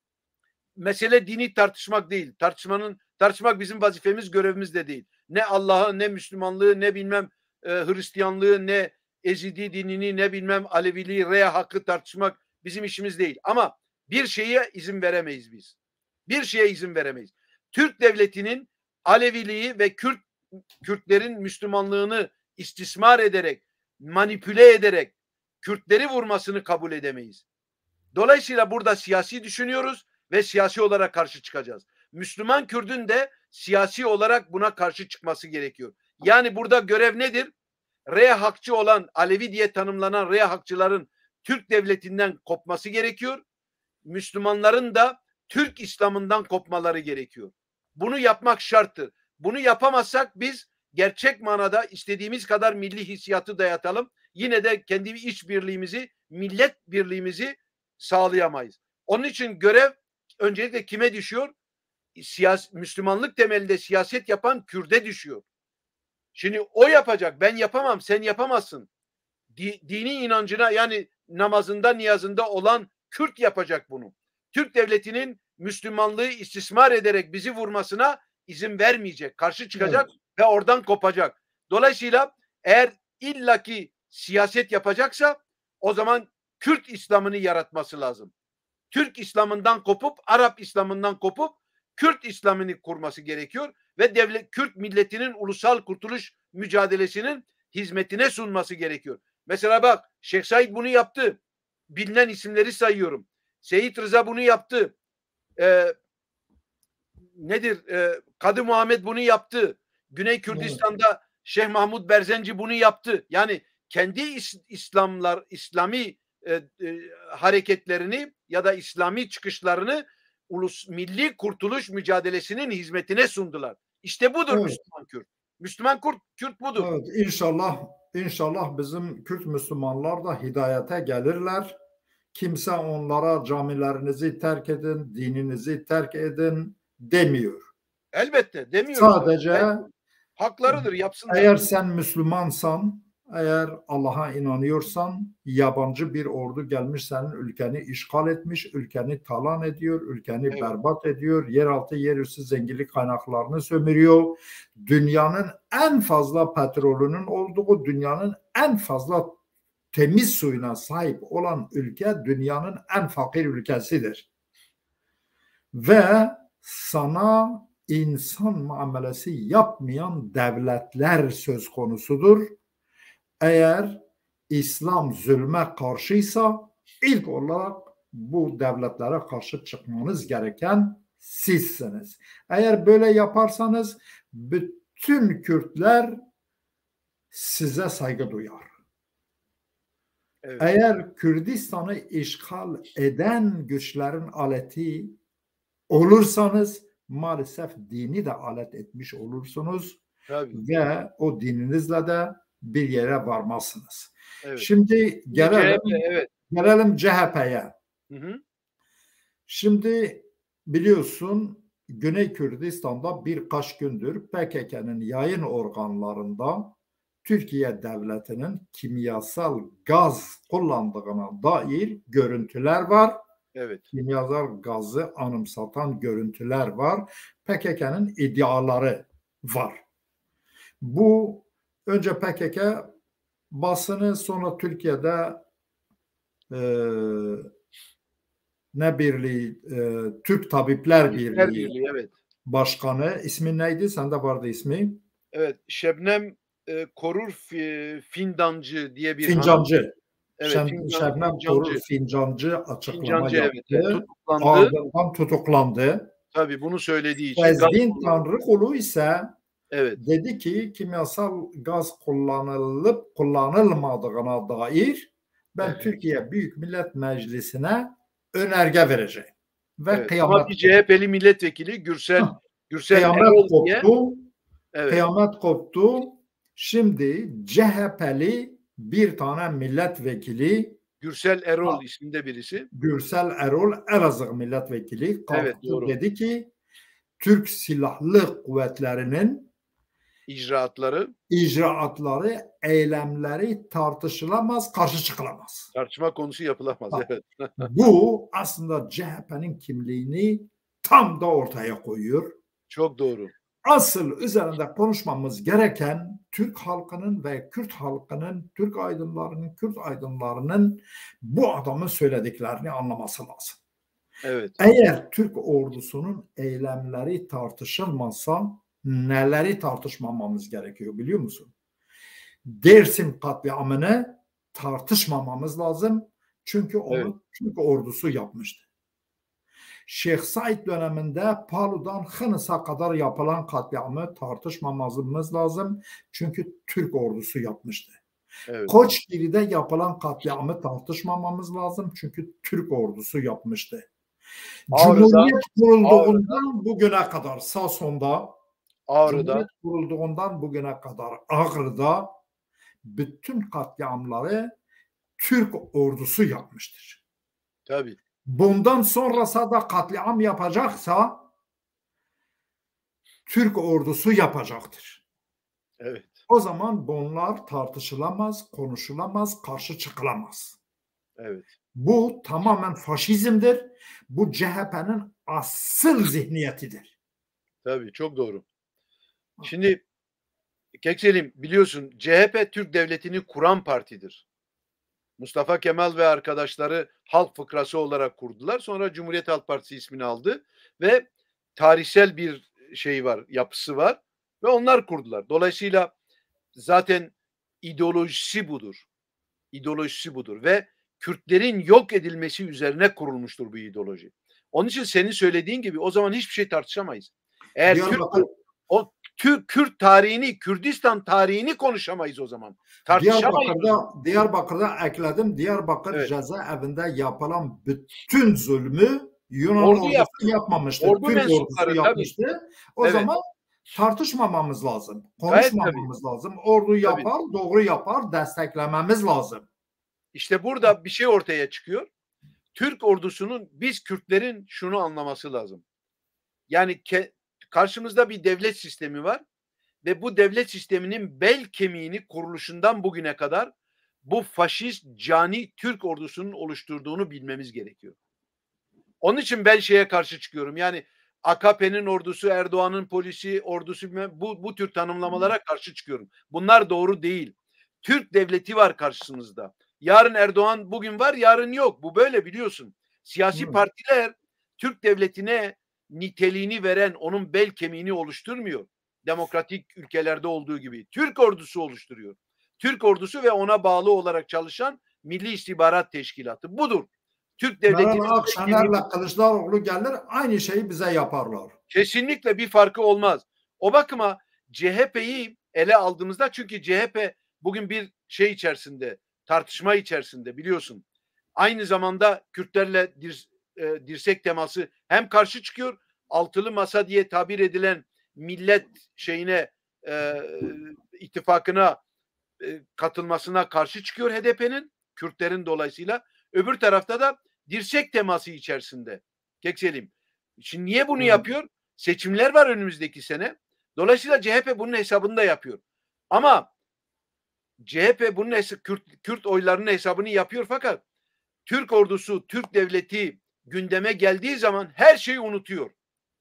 Mesele dini tartışmak değil. Tartışmanın tartışmak bizim vazifemiz, görevimiz de değil. Ne Allah'ı, ne Müslümanlığı, ne bilmem e, Hristiyanlığı, ne Ezidi dinini, ne bilmem Aleviliği, Rea hakkı tartışmak bizim işimiz değil. Ama bir şeye izin veremeyiz biz. Bir şeye izin veremeyiz. Türk devletinin Aleviliği ve Kürt Kürtlerin Müslümanlığını istismar ederek, manipüle ederek Kürtleri vurmasını kabul edemeyiz. Dolayısıyla burada siyasi düşünüyoruz ve siyasi olarak karşı çıkacağız. Müslüman Kürt'ün de siyasi olarak buna karşı çıkması gerekiyor. Yani burada görev nedir? Rea hakçı olan, Alevi diye tanımlanan Rea hakçıların Türk devletinden kopması gerekiyor. Müslümanların da Türk İslam'ından kopmaları gerekiyor. Bunu yapmak şarttır. Bunu yapamazsak biz gerçek manada istediğimiz kadar milli hissiyatı dayatalım. Yine de kendi iç birliğimizi, millet birliğimizi sağlayamayız. Onun için görev öncelikle kime düşüyor? Siyas Müslümanlık temelinde siyaset yapan Kürt'e düşüyor. Şimdi o yapacak. Ben yapamam, sen yapamazsın. Di, dini inancına, yani namazında, niyazında olan Kürt yapacak bunu. Türk devletinin Müslümanlığı istismar ederek bizi vurmasına izin vermeyecek. Karşı çıkacak, evet, ve oradan kopacak. Dolayısıyla eğer illaki siyaset yapacaksa o zaman Kürt İslam'ını yaratması lazım. Türk İslam'ından kopup, Arap İslam'ından kopup Kürt İslam'ını kurması gerekiyor ve devlet Kürt milletinin ulusal kurtuluş mücadelesinin hizmetine sunması gerekiyor. Mesela bak, Şeyh Said bunu yaptı. Bilinen isimleri sayıyorum. Seyit Rıza bunu yaptı. Ee, nedir? Ee, Kadı Muhammed bunu yaptı. Güney Kürdistan'da evet, Şeyh Mahmud Berzenci bunu yaptı. Yani kendi is İslamlar, İslami e, e, hareketlerini ya da İslami çıkışlarını ulus milli kurtuluş mücadelesinin hizmetine sundular. İşte budur, evet, Müslüman Kürt. Müslüman Kürt, Kürt budur. Evet, inşallah, inşallah bizim Kürt Müslümanlar da hidayete gelirler. Kimse onlara camilerinizi terk edin, dininizi terk edin demiyor. Elbette demiyor. Sadece yani, haklarıdır, yapsınlar. Eğer sen Müslümansan, eğer Allah'a inanıyorsan, yabancı bir ordu gelmiş senin ülkeni işgal etmiş, ülkeni talan ediyor, ülkeni evet, berbat ediyor, yeraltı yerüstü zenginlik kaynaklarını sömürüyor. Dünyanın en fazla petrolünün olduğu, dünyanın en fazla temiz suyuna sahip olan ülke dünyanın en fakir ülkesidir. Ve sana insan muamelesi yapmayan devletler söz konusudur. Eğer İslam zulme karşıysa ilk olarak bu devletlere karşı çıkmanız gereken sizsiniz. Eğer böyle yaparsanız bütün Kürtler size saygı duyar. Evet. Eğer Kürdistan'ı işgal eden güçlerin aleti olursanız maalesef dini de alet etmiş olursunuz. Tabii. Ve o dininizle de bir yere varmazsınız. Evet. Şimdi gelelim, C H P, evet. gelelim C H P'ye. Şimdi biliyorsun Güney Kürdistan'da birkaç gündür P K K'nın yayın organlarında Türkiye devletinin kimyasal gaz kullandığına dair görüntüler var. Evet. Kimyasal gazı anımsatan görüntüler var. P K K'nın iddiaları var. Bu önce P K K basını, sonra Türkiye'de e, ne birliği, e, Türk Tabipler Birliği, Birliği evet. Başkanı, ismi neydi? Sende vardı ismi. Evet, Şebnem e, Korur Findancı diye bir Fincancı. hanım. Evet, Şem, Fincan, Şebnem Fincancı. Korur Fincancı açıklama Fincancı, yaptı. Evet, tutuklandı. Ardından tutuklandı. Tabii bunu söylediği için. Sezgin Tanrıkulu ise evet, dedi ki kimyasal gaz kullanılıp kullanılmadığına dair ben evet. Türkiye Büyük Millet Meclisi'ne önerge vereceğim. Ve evet. kıyamet Ama bir C H P'li milletvekili Gürsel Gürsel kıyamet koptu. Evet. Kıyamet koptu. Şimdi C H P'li bir tane milletvekili Gürsel Erol Ha, isminde birisi. Gürsel Erol Elazığ milletvekili Evet, kalktı doğru. dedi ki Türk Silahlı Kuvvetleri'nin İcraatları, icraatları, eylemleri tartışılamaz, karşı çıkılamaz. tartışma konusu yapılamaz. Ha, Evet. bu aslında C H P'nin kimliğini tam da ortaya koyuyor. Çok doğru. Asıl üzerinde konuşmamız gereken Türk halkının ve Kürt halkının, Türk aydınlarının, Kürt aydınlarının bu adamın söylediklerini anlaması lazım. Evet. Eğer Türk ordusunun eylemleri tartışılmazsa neleri tartışmamamız gerekiyor biliyor musun? Dersim katliamını tartışmamamız lazım. Çünkü onu Evet. Türk ordusu yapmıştı. Şeyh Said döneminde Palu'dan Hınıs'a kadar yapılan katliamı tartışmamamız lazım. Çünkü Türk ordusu yapmıştı. Evet. Koçgiri'de yapılan katliamı tartışmamamız lazım. Çünkü Türk ordusu yapmıştı. Ağrı'da, Cumhuriyet kurulduğundan bugüne kadar Sason'da, Ağrı'da, Cumhuriyet kurulduğundan bugüne kadar Ağrı'da bütün katliamları Türk ordusu yapmıştır. tabii. Bundan sonrası da katliam yapacaksa Türk ordusu yapacaktır. Evet. O zaman bunlar tartışılamaz, konuşulamaz, karşı çıkılamaz. Evet. Bu tamamen faşizmdir. Bu C H P'nin asıl zihniyetidir. Tabii, çok doğru. Şimdi Kekselim, biliyorsun C H P Türk Devleti'ni kuran partidir. Mustafa Kemal ve arkadaşları Halk Fıkrası olarak kurdular. Sonra Cumhuriyet Halk Partisi ismini aldı ve tarihsel bir şey var, yapısı var ve onlar kurdular. Dolayısıyla zaten ideolojisi budur. İdeolojisi budur ve Kürtlerin yok edilmesi üzerine kurulmuştur bu ideoloji. Onun için senin söylediğin gibi o zaman hiçbir şey tartışamayız. Eğer Türk o Türk Kürt tarihini, Kürdistan tarihini konuşamayız o zaman. Tartışamayız. Diyarbakır'da, Diyarbakır'da ekledim. Diyarbakır Evet. cezaevinde yapılan bütün zulmü Yunan Ordu ordusu yaptı. yapmamıştır. Ordu Türk ordusu mensupları, yapmıştı. tabii. O Evet. zaman tartışmamamız lazım. Gayet Konuşmamamız lazım. Ordu yapar, Tabii. doğru yapar, desteklememiz lazım. İşte burada bir şey ortaya çıkıyor. Türk ordusunun biz Kürtlerin şunu anlaması lazım. Yani ke, karşımızda bir devlet sistemi var ve bu devlet sisteminin bel kemiğini kuruluşundan bugüne kadar bu faşist cani Türk ordusunun oluşturduğunu bilmemiz gerekiyor. Onun için ben şeye karşı çıkıyorum. Yani A K P'nin ordusu, Erdoğan'ın polisi, ordusu bu, bu tür tanımlamalara karşı çıkıyorum. Bunlar doğru değil. Türk devleti var karşımızda. Yarın Erdoğan bugün var, yarın yok. Bu böyle, biliyorsun. Siyasi Hı. partiler Türk devletine niteliğini veren, onun bel kemiğini oluşturmuyor. Demokratik ülkelerde olduğu gibi. Türk ordusu oluşturuyor. Türk ordusu ve ona bağlı olarak çalışan Milli İstihbarat Teşkilatı. Budur. Türk devletinin Meral Akşener'le Kılıçdaroğlu gelir, aynı şeyi bize yaparlar. Kesinlikle bir farkı olmaz. O bakıma C H P'yi ele aldığımızda, çünkü C H P bugün bir şey içerisinde, tartışma içerisinde, biliyorsun. Aynı zamanda Kürtlerle dir, e, dirsek teması hem karşı çıkıyor, altılı masa diye tabir edilen millet şeyine, e, ittifakına e, katılmasına karşı çıkıyor H D P'nin, Kürtlerin dolayısıyla. Öbür tarafta da dirsek teması içerisinde. Kekselim. Şimdi niye bunu yapıyor? Seçimler var önümüzdeki sene. Dolayısıyla C H P bunun hesabını da yapıyor. Ama C H P bunun hesabı, Kürt, Kürt oylarının hesabını yapıyor, fakat Türk ordusu, Türk devleti gündeme geldiği zaman her şeyi unutuyor.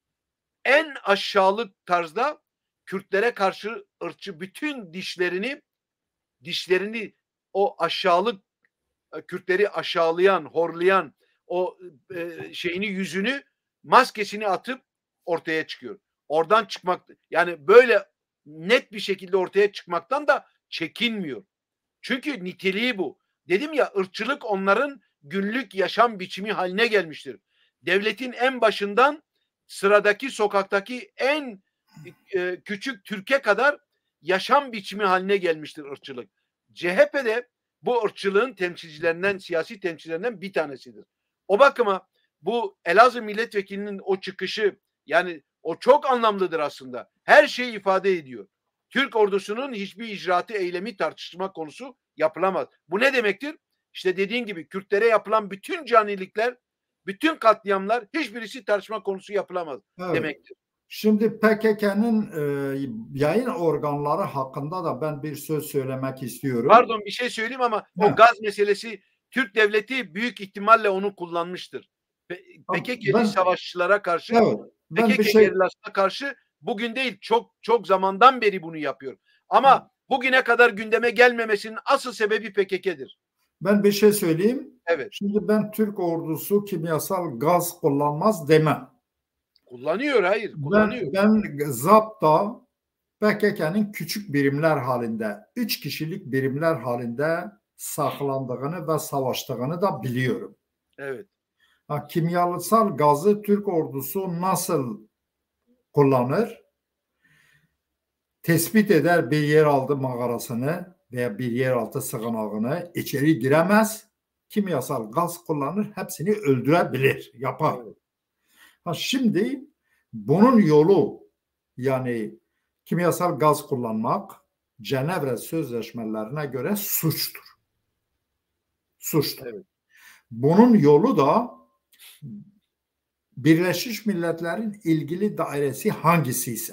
En aşağılık tarzda Kürtlere karşı ırkçı bütün dişlerini dişlerini o aşağılık Kürtleri aşağılayan, horlayan o e, şeyini, yüzünü, maskesini atıp ortaya çıkıyor. Oradan çıkmak, yani böyle net bir şekilde ortaya çıkmaktan da çekinmiyor. Çünkü niteliği bu. Dedim ya, ırkçılık onların günlük yaşam biçimi haline gelmiştir. Devletin en başından sıradaki sokaktaki en e, küçük Türk'e kadar yaşam biçimi haline gelmiştir ırkçılık. C H P'de bu ırkçılığın temsilcilerinden, siyasi temsilcilerinden bir tanesidir. O bakıma bu Elazığ milletvekilinin o çıkışı, yani o çok anlamlıdır aslında. Her şeyi ifade ediyor. Türk ordusunun hiçbir icraatı, eylemi tartışma konusu yapılamaz. Bu ne demektir? İşte dediğin gibi Kürtlere yapılan bütün canilikler, bütün katliamlar hiçbirisi tartışma konusu yapılamaz Evet. demektir. Şimdi P K K'nın e, yayın organları hakkında da ben bir söz söylemek istiyorum. Pardon bir şey söyleyeyim ama He. o gaz meselesi Türk devleti büyük ihtimalle onu kullanmıştır. P K K'li Ben, savaşçılara karşı, evet, ben P K K bir şey, gerilasına karşı bugün değil çok çok zamandan beri bunu yapıyor. Ama Hı. bugüne kadar gündeme gelmemesinin asıl sebebi P K K'dir. Ben bir şey söyleyeyim. Evet. Şimdi ben Türk ordusu kimyasal gaz kullanmaz demem. Kullanıyor, hayır, kullanıyor. Ben, ben zapta P K K'nın küçük birimler halinde, üç kişilik birimler halinde saklandığını ve savaştığını da biliyorum. Evet. Ha, kimyasal gazı Türk ordusu nasıl kullanır? Tespit eder bir yeraltı mağarasını veya bir yeraltı sığınağını, içeri giremez. Kimyasal gaz kullanır, hepsini öldürebilir, yapar. Evet. Ha, şimdi bunun yolu, yani kimyasal gaz kullanmak Cenevre Sözleşmelerine göre suçtur. Suçtur. Evet. Bunun yolu da Birleşmiş Milletler'in ilgili dairesi hangisi ise,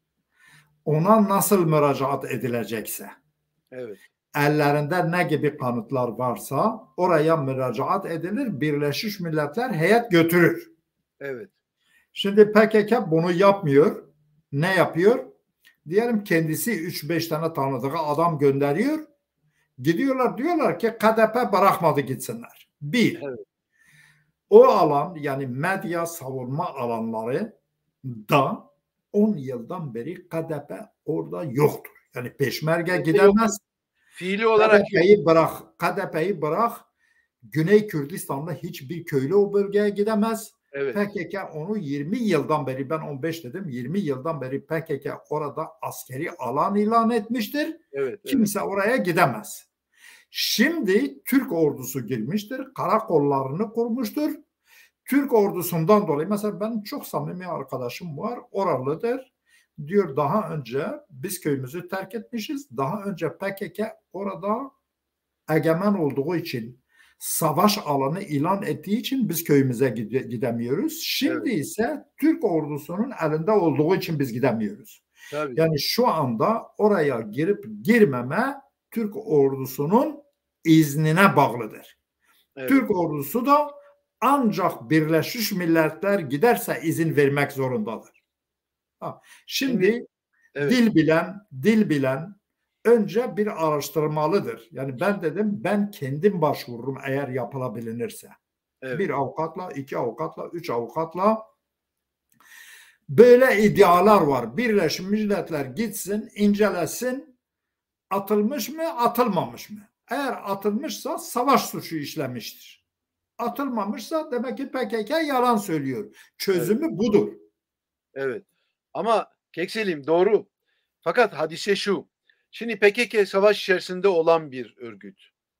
ona nasıl müracaat edilecekse, Evet. ellerinde ne gibi kanıtlar varsa oraya müracaat edilir, Birleşmiş Milletler heyet götürür. Evet. Şimdi P K K bunu yapmıyor. Ne yapıyor? Diyelim kendisi üç beş tane tanıdığı adam gönderiyor. Gidiyorlar, diyorlar ki K D P bırakmadı gitsinler. Bir, evet. O alan, yani medya savunma alanları da on yıldan beri K D P orada yoktur. Yani peşmerge gidemez. Fiili olarak K D P'yi bırak, K D P'yi bırak. Güney Kürdistan'da hiçbir köylü o bölgeye gidemez. Evet. P K K onu yirmi yıldan beri, ben on beş dedim, yirmi yıldan beri P K K orada askeri alan ilan etmiştir. Evet, Kimse evet. oraya gidemez. Şimdi Türk ordusu girmiştir, karakollarını kurmuştur. Türk ordusundan dolayı, mesela benim çok samimi arkadaşım var, oralıdır. Diyor daha önce biz köyümüzü terk etmişiz. Daha önce P K K orada egemen olduğu için, savaş alanı ilan ettiği için biz köyümüze gidemiyoruz. Şimdi evet. ise Türk ordusunun elinde olduğu için biz gidemiyoruz. Tabii. Yani şu anda oraya girip girmeme Türk ordusunun iznine bağlıdır. Evet. Türk ordusu da ancak Birleşmiş Milletler giderse izin vermek zorundadır. Ha, şimdi, şimdi evet. dil bilen, dil bilen önce bir araştırmalıdır. Yani ben dedim, ben kendim başvururum eğer yapılabilirse. Evet. Bir avukatla, iki avukatla, üç avukatla. Böyle iddialar var. Birleşmiş Milletler gitsin, incelesin, atılmış mı, atılmamış mı? Eğer atılmışsa savaş suçu işlemiştir. Atılmamışsa demek ki P K K yalan söylüyor. Çözümü evet. budur. Evet. Ama Kekselim doğru. Fakat hadise şu. Şimdi P K K savaş içerisinde olan bir örgüt.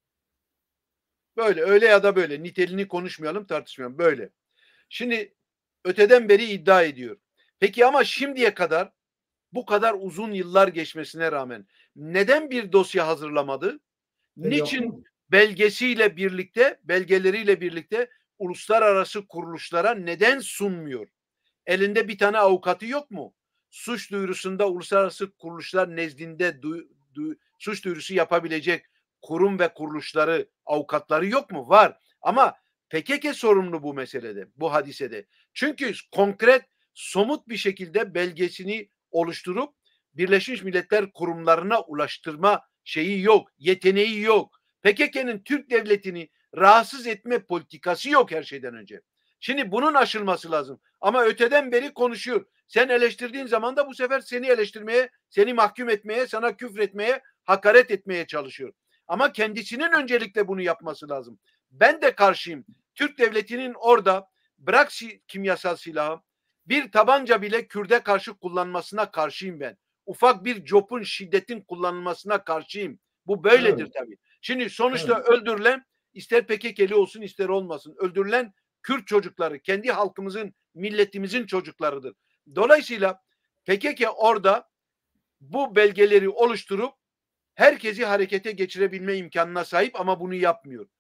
Böyle öyle ya da böyle. Niteliğini konuşmayalım, tartışmayalım. Böyle. Şimdi öteden beri iddia ediyor. Peki ama şimdiye kadar bu kadar uzun yıllar geçmesine rağmen neden bir dosya hazırlamadı? E Niçin yok. belgesiyle birlikte, belgeleriyle birlikte uluslararası kuruluşlara neden sunmuyor? Elinde bir tane avukatı yok mu? Suç duyurusunda uluslararası kuruluşlar nezdinde du, du, suç duyurusu yapabilecek kurum ve kuruluşları, avukatları yok mu? Var. Ama P K K sorumlu bu meselede, bu hadisede. Çünkü konkret, somut bir şekilde belgesini oluşturup Birleşmiş Milletler kurumlarına ulaştırma şeyi yok, yeteneği yok. P K K'nın Türk devletini rahatsız etme politikası yok her şeyden önce. Şimdi bunun aşılması lazım. Ama öteden beri konuşuyor. Sen eleştirdiğin zaman da bu sefer seni eleştirmeye, seni mahkum etmeye, sana küfretmeye, hakaret etmeye çalışıyor. Ama kendisinin öncelikle bunu yapması lazım. Ben de karşıyım. Türk devletinin orada bırak kimyasal silahı, bir tabanca bile Kürt'e karşı kullanmasına karşıyım ben. Ufak bir copun, şiddetin kullanılmasına karşıyım. Bu böyledir evet. tabii. Şimdi sonuçta evet. öldürülen, ister P K K'li olsun ister olmasın, öldürülen Kürt çocukları, kendi halkımızın, milletimizin çocuklarıdır. Dolayısıyla P K K orada bu belgeleri oluşturup herkesi harekete geçirebilme imkanına sahip ama bunu yapmıyor.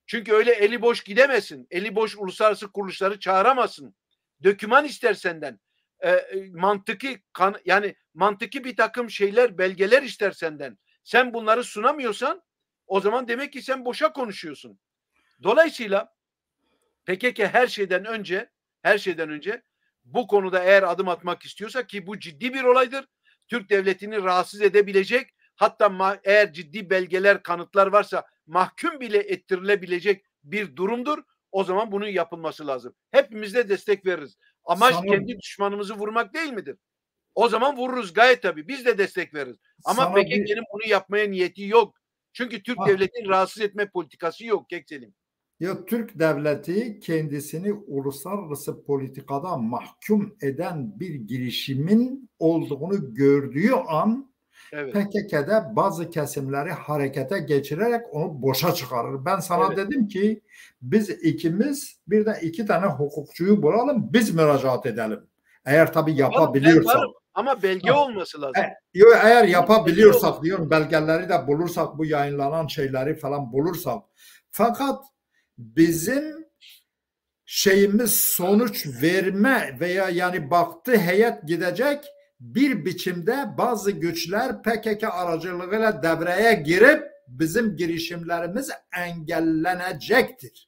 Çünkü öyle eli boş gidemesin. Eli boş uluslararası kuruluşları çağıramazsın. Döküman ister senden. E, mantıki kan, yani mantıki bir takım şeyler, belgeler ister senden. Sen bunları sunamıyorsan o zaman demek ki sen boşa konuşuyorsun. Dolayısıyla P K K her şeyden önce her şeyden önce bu konuda eğer adım atmak istiyorsa, ki bu ciddi bir olaydır, Türk devletini rahatsız edebilecek, hatta eğer ciddi belgeler, kanıtlar varsa mahkum bile ettirilebilecek bir durumdur. O zaman bunun yapılması lazım. Hepimiz de destek veririz. Amaç sana, kendi düşmanımızı vurmak değil midir? O zaman vururuz gayet tabii. Biz de destek veririz. Ama P K K'nin bir... bunu yapmaya niyeti yok. Çünkü Türk ha. devletini rahatsız etme politikası yok Kekselim. Ya Türk devleti kendisini uluslararası politikada mahkum eden bir girişimin olduğunu gördüğü an evet. P K K'de bazı kesimleri harekete geçirerek onu boşa çıkarır. Ben sana evet. dedim ki biz ikimiz bir de iki tane hukukçuyu bulalım, biz müracaat edelim. Eğer tabii yapabiliyorsak. Ama belge ha. olması lazım. E, yo, eğer yapabiliyorsak diyorum, belgeleri de bulursak, bu yayınlanan şeyleri falan bulursak. Fakat bizim şeyimiz sonuç verme veya yani baktı heyet gidecek bir biçimde bazı güçler P K K aracılığıyla devreye girip bizim girişimlerimiz engellenecektir.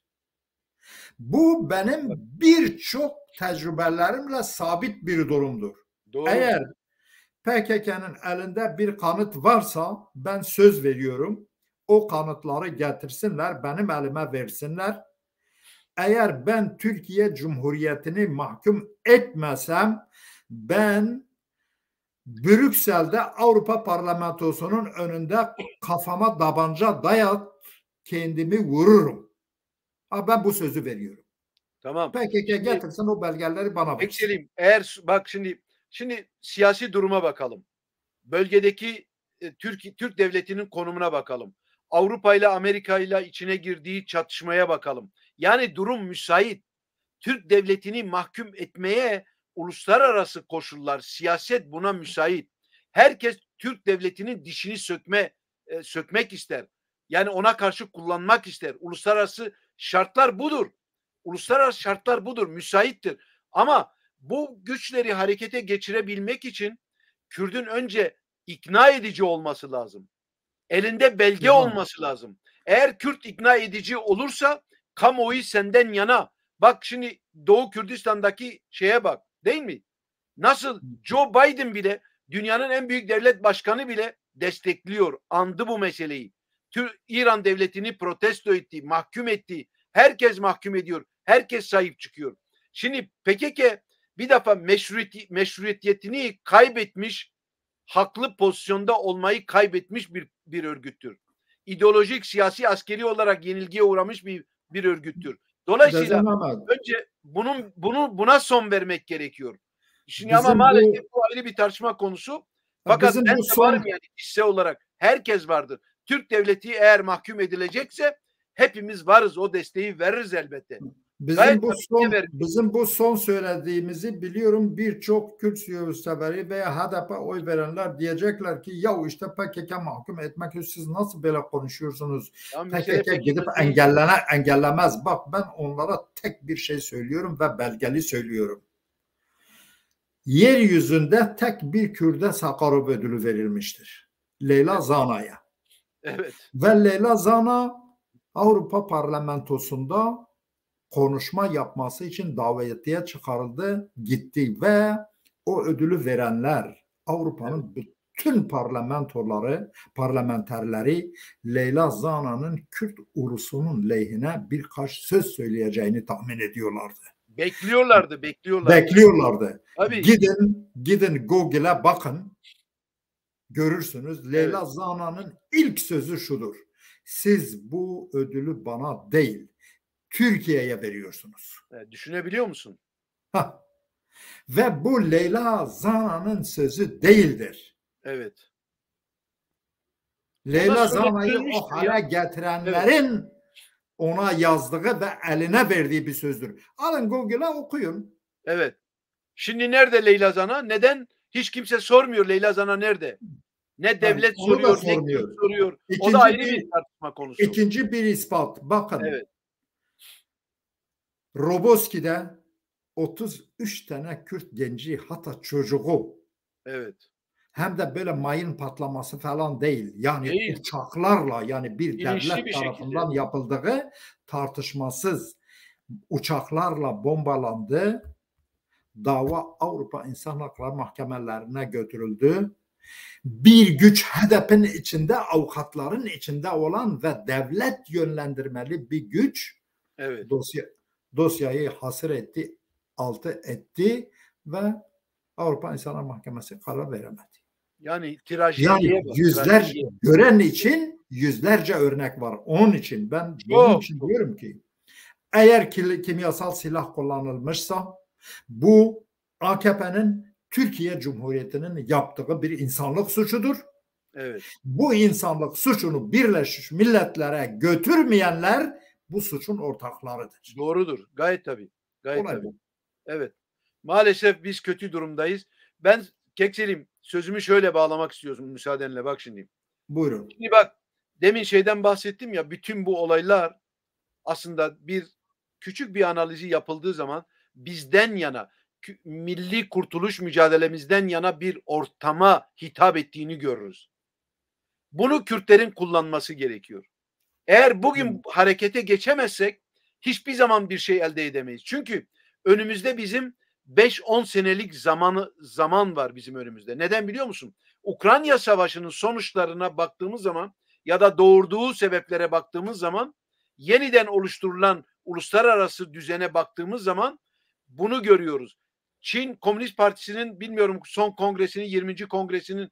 Bu benim birçok tecrübelerimle sabit bir durumdur. Doğru. Eğer P K K'nın elinde bir kanıt varsa ben söz veriyorum, o kanıtları getirsinler, benim elime versinler. Eğer ben Türkiye Cumhuriyeti'ni mahkum etmesem, ben Brüksel'de Avrupa Parlamentosu'nun önünde kafama tabanca dayat, kendimi vururum. Ha, ben bu sözü veriyorum. Tamam. P K K getirsin o belgeleri bana versin. Ekselim. Eğer bak şimdi şimdi siyasi duruma bakalım. Bölgedeki e, Türk Türk devletinin konumuna bakalım. Avrupa ile Amerika ile içine girdiği çatışmaya bakalım. Yani durum müsait. Türk devletini mahkum etmeye uluslararası koşullar, siyaset buna müsait. Herkes Türk devletinin dişini sökme e, sökmek ister. Yani ona karşı kullanmak ister. Uluslararası şartlar budur. Uluslararası şartlar budur, müsaittir. Ama bu güçleri harekete geçirebilmek için Kürt'ün önce ikna edici olması lazım. Elinde belge tamam. olması lazım. Eğer Kürt ikna edici olursa kamuoyu senden yana. Bak şimdi Doğu Kürdistan'daki şeye bak, değil mi? Nasıl Joe Biden bile, dünyanın en büyük devlet başkanı bile destekliyor, andı bu meseleyi. Tür İran devletini protesto etti, mahkum etti. Herkes mahkum ediyor. Herkes sahip çıkıyor. Şimdi P K K bir defa meşruiyet, meşruiyetini kaybetmiş, haklı pozisyonda olmayı kaybetmiş bir bir örgüttür. İdeolojik, siyasi, askeri olarak yenilgiye uğramış bir bir örgüttür. Dolayısıyla önce bunun bunu buna son vermek gerekiyor. Şimdi bizim ama maalesef bu, bu ayrı bir tartışma konusu. Fakat ben de son... varım yani hisse olarak. Herkes vardır. Türk devleti eğer mahkum edilecekse hepimiz varız. O desteği veririz elbette. Bizim bu son bizim bu son söylediğimizi biliyorum, birçok Kürt severi veya H D P oy verenler diyecekler ki ya işte P K K mahkum etmek için siz nasıl böyle konuşuyorsunuz? P K K gidip engellene engellemez. Bak ben onlara tek bir şey söylüyorum ve belgeli söylüyorum. Yeryüzünde tek bir Kürt'e Sakarov ödülü verilmiştir. Leyla Zana'ya. Evet. Ve Leyla Zana Avrupa Parlamentosu'nda konuşma yapması için davetiye çıkarıldı, gitti ve o ödülü verenler Avrupa'nın evet. bütün parlamentoları, parlamenterleri Leyla Zana'nın Kürt ulusunun lehine birkaç söz söyleyeceğini tahmin ediyorlardı. Bekliyorlardı, bekliyorlardı. Bekliyorlardı. Tabii. Gidin, gidin Google'e bakın. Görürsünüz. Leyla evet. Zana'nın ilk sözü şudur: siz bu ödülü bana değil, Türkiye'ye veriyorsunuz. Evet, düşünebiliyor musun? Hah. Ve bu Leyla Zana'nın sözü değildir. Evet. Leyla Zana'yı o hale getirenlerin evet. ona yazdığı ve eline verdiği bir sözdür. Alın Google'a okuyun. Evet. Şimdi nerede Leyla Zana? Neden? Hiç kimse sormuyor Leyla Zana nerede? Ne devlet yani soruyor, ne Kürt soruyor. İkinci o da ayrı bir, bir tartışma konusu. İkinci bir ispat. Bakın. Evet. Roboski'de otuz üç tane Kürt genci, hatta çocuğu, Evet. hem de böyle mayın patlaması falan değil. Yani Değil. uçaklarla, yani bir Bilinçli devlet bir tarafından şekilde. yapıldığı tartışmasız uçaklarla bombalandı. Dava Avrupa İnsan Hakları Mahkemelerine götürüldü. Bir güç H D P'nin içinde, avukatların içinde olan ve devlet yönlendirmeli bir güç Evet. dosya, dosyayı hasır etti, altı etti ve Avrupa İnsan Hakları Mahkemesi karar veremedi. Yani trajediliğe Yani bak. yüzler Trajediye. gören için yüzlerce örnek var. Onun için ben bunun Çok için çok. diyorum ki eğer kimyasal silah kullanılmışsa bu A K P'nin Türkiye Cumhuriyeti'nin yaptığı bir insanlık suçudur. Evet. Bu insanlık suçunu Birleşmiş Milletler'e götürmeyenler bu suçun ortaklarıdır. Doğrudur. Gayet tabii. Gayet Olay tabii. bu. Evet. Maalesef biz kötü durumdayız. Ben Kekselim sözümü şöyle bağlamak istiyorum müsaadenle, bak şimdi. Buyurun. Şimdi bak, demin şeyden bahsettim ya, bütün bu olaylar aslında bir küçük bir analizi yapıldığı zaman bizden yana, milli kurtuluş mücadelemizden yana bir ortama hitap ettiğini görürüz. Bunu Kürtlerin kullanması gerekiyor. Eğer bugün harekete geçemezsek hiçbir zaman bir şey elde edemeyiz. Çünkü önümüzde bizim beş on senelik zamanı zaman var bizim önümüzde. Neden biliyor musun? Ukrayna Savaşı'nın sonuçlarına baktığımız zaman ya da doğurduğu sebeplere baktığımız zaman, yeniden oluşturulan uluslararası düzene baktığımız zaman bunu görüyoruz. Çin Komünist Partisi'nin, bilmiyorum, son kongresinin, yirminci kongresinin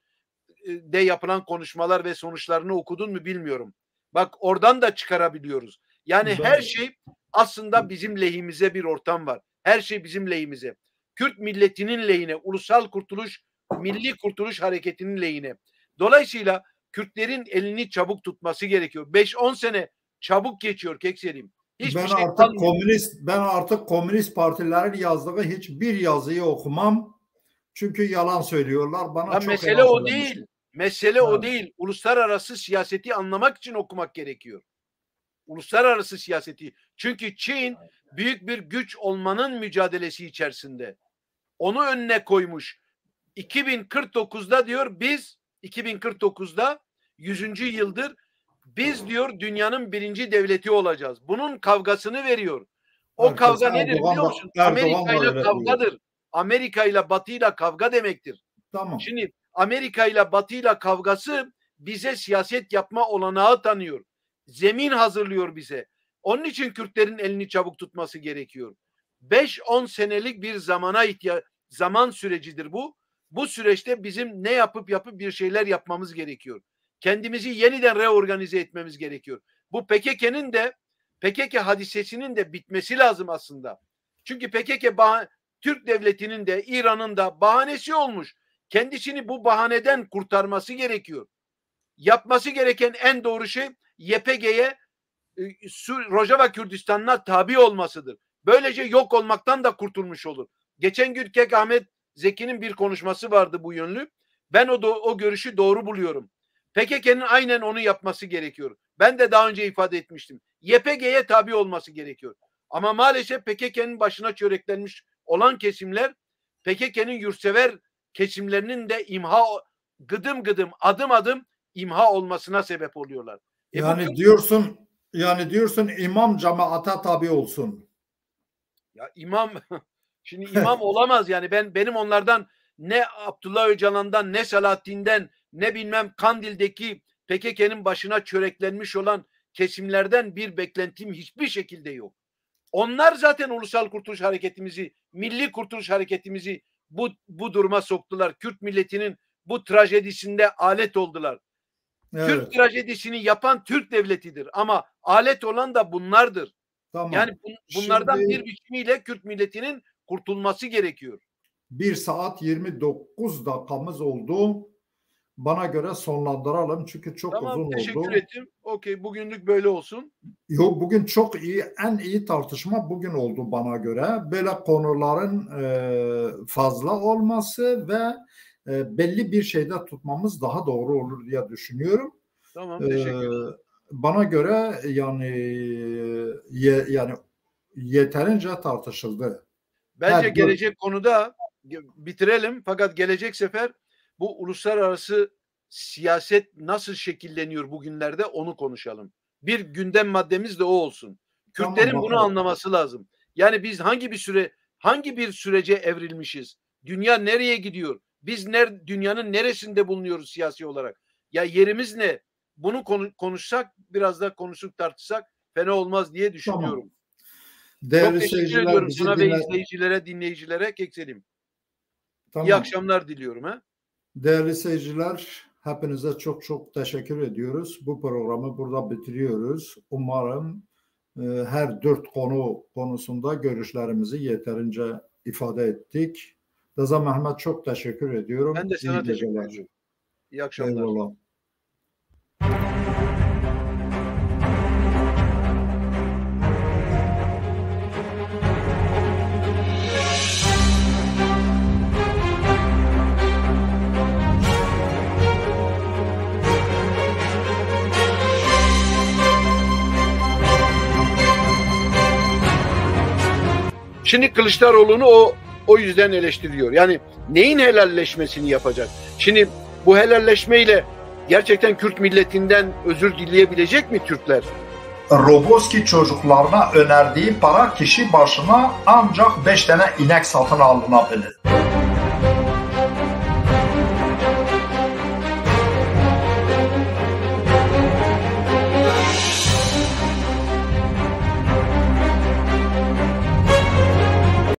de yapılan konuşmalar ve sonuçlarını okudun mu bilmiyorum. Bak, oradan da çıkarabiliyoruz. Yani Ben, her şey aslında bizim lehimize bir ortam var. Her şey bizim lehimize. Kürt milletinin lehine, ulusal kurtuluş, milli kurtuluş hareketinin lehine. Dolayısıyla Kürtlerin elini çabuk tutması gerekiyor. beş on sene çabuk geçiyor Kekselim. Hiçbir ben şey artık kalmıyor. komünist ben artık komünist partilerin yazdığı hiçbir yazıyı okumam. Çünkü yalan söylüyorlar. Bana Ya çok mesele yalan o söylemişler. değil. Mesele Evet. o değil. Uluslararası siyaseti anlamak için okumak gerekiyor. Uluslararası siyaseti. Çünkü Çin büyük bir güç olmanın mücadelesi içerisinde. Onu önüne koymuş. iki bin kırk dokuzda diyor biz, iki bin kırk dokuzda yüzüncü yıldır biz diyor dünyanın birinci devleti olacağız. Bunun kavgasını veriyor. O Herkes kavga nedir Erdoğan biliyor da, musun? Erdoğan Amerika da ile öyle diyor. kavgadır. Amerika ile Batı ile kavga demektir. Tamam. Şimdi Amerika ile Batı ile kavgası bize siyaset yapma olanağı tanıyor. Zemin hazırlıyor bize. Onun için Kürtlerin elini çabuk tutması gerekiyor. beş on senelik bir zamana ihtiyaç, zaman sürecidir bu. Bu süreçte bizim ne yapıp yapıp bir şeyler yapmamız gerekiyor. Kendimizi yeniden reorganize etmemiz gerekiyor. Bu P K K'nin de P K K hadisesinin de bitmesi lazım aslında. Çünkü P K K bah- Türk devletinin de İran'ın da bahanesi olmuş. Kendisini bu bahaneden kurtarması gerekiyor. Yapması gereken en doğru şey Y P G'ye, Rojava Kürdistan'ına tabi olmasıdır. Böylece yok olmaktan da kurtulmuş olur. Geçen gün Kek Ahmet Zeki'nin bir konuşması vardı bu yönlü. Ben o, o görüşü doğru buluyorum. P K K'nin aynen onu yapması gerekiyor. Ben de daha önce ifade etmiştim. Y P G'ye tabi olması gerekiyor. Ama maalesef P K K'nin başına çöreklenmiş olan kesimler, P K K'nin yurtsever kesimlerinin de imha, gıdım gıdım, adım adım imha olmasına sebep oluyorlar. E Yani bu, diyorsun yani diyorsun imam cemaate tabi olsun. ya imam şimdi imam olamaz yani. Ben benim onlardan, ne Abdullah Öcalan'dan, ne Selahattin'den, ne bilmem Kandil'deki P K K'nin başına çöreklenmiş olan kesimlerden bir beklentim hiçbir şekilde yok. Onlar zaten ulusal kurtuluş hareketimizi, milli kurtuluş hareketimizi bu bu duruma soktular. Kürt milletinin bu trajedisinde alet oldular. Evet. Kürt trajedisini yapan Türk devletidir ama alet olan da bunlardır. Tamam. Yani bun, bunlardan Şimdi bir biçimiyle Kürt milletinin kurtulması gerekiyor. bir saat yirmi dokuz dakikamız oldu. Bana göre sonlandıralım çünkü çok Tamam, uzun teşekkür oldu. ettim. Okey, bugünlük böyle olsun. Yok, bugün çok iyi, en iyi tartışma bugün oldu bana göre. Böyle konuların e, fazla olması ve e, belli bir şeyde tutmamız daha doğru olur diye düşünüyorum. Tamam, E, teşekkür ederim. Bana göre yani ye, yani yeterince tartışıldı. Bence Her gelecek dört... konuda bitirelim. Fakat gelecek sefer bu uluslararası siyaset nasıl şekilleniyor bugünlerde onu konuşalım. Bir gündem maddemiz de o olsun. Kürtlerin Tamam, bunu anlaması lazım. Yani biz hangi bir süre, hangi bir sürece evrilmişiz? Dünya nereye gidiyor? Biz ner, dünyanın neresinde bulunuyoruz siyasi olarak? Ya yerimiz ne? Bunu konu, konuşsak, biraz da konuşup tartışsak fena olmaz diye düşünüyorum. Tamam. Değerli Çok teşekkür ediyorum sana dinle... ve izleyicilere, dinleyicilere Kekselim. Tamam. İyi akşamlar diliyorum. He? Değerli seyirciler, hepinize çok çok teşekkür ediyoruz. Bu programı burada bitiriyoruz. Umarım e, her dört konu konusunda görüşlerimizi yeterince ifade ettik. Rıza Mehmet çok teşekkür ediyorum. Ben de sana İyi teşekkür geceler. ediyorum. İyi akşamlar. Eyvallah. Şimdi Kılıçdaroğlu'nu o o yüzden eleştiriyor. Yani neyin helalleşmesini yapacak? Şimdi bu helalleşmeyle gerçekten Kürt milletinden özür dileyebilecek mi Türkler? Roboski çocuklarına önerdiği para kişi başına ancak beş tane inek satın alınabilir.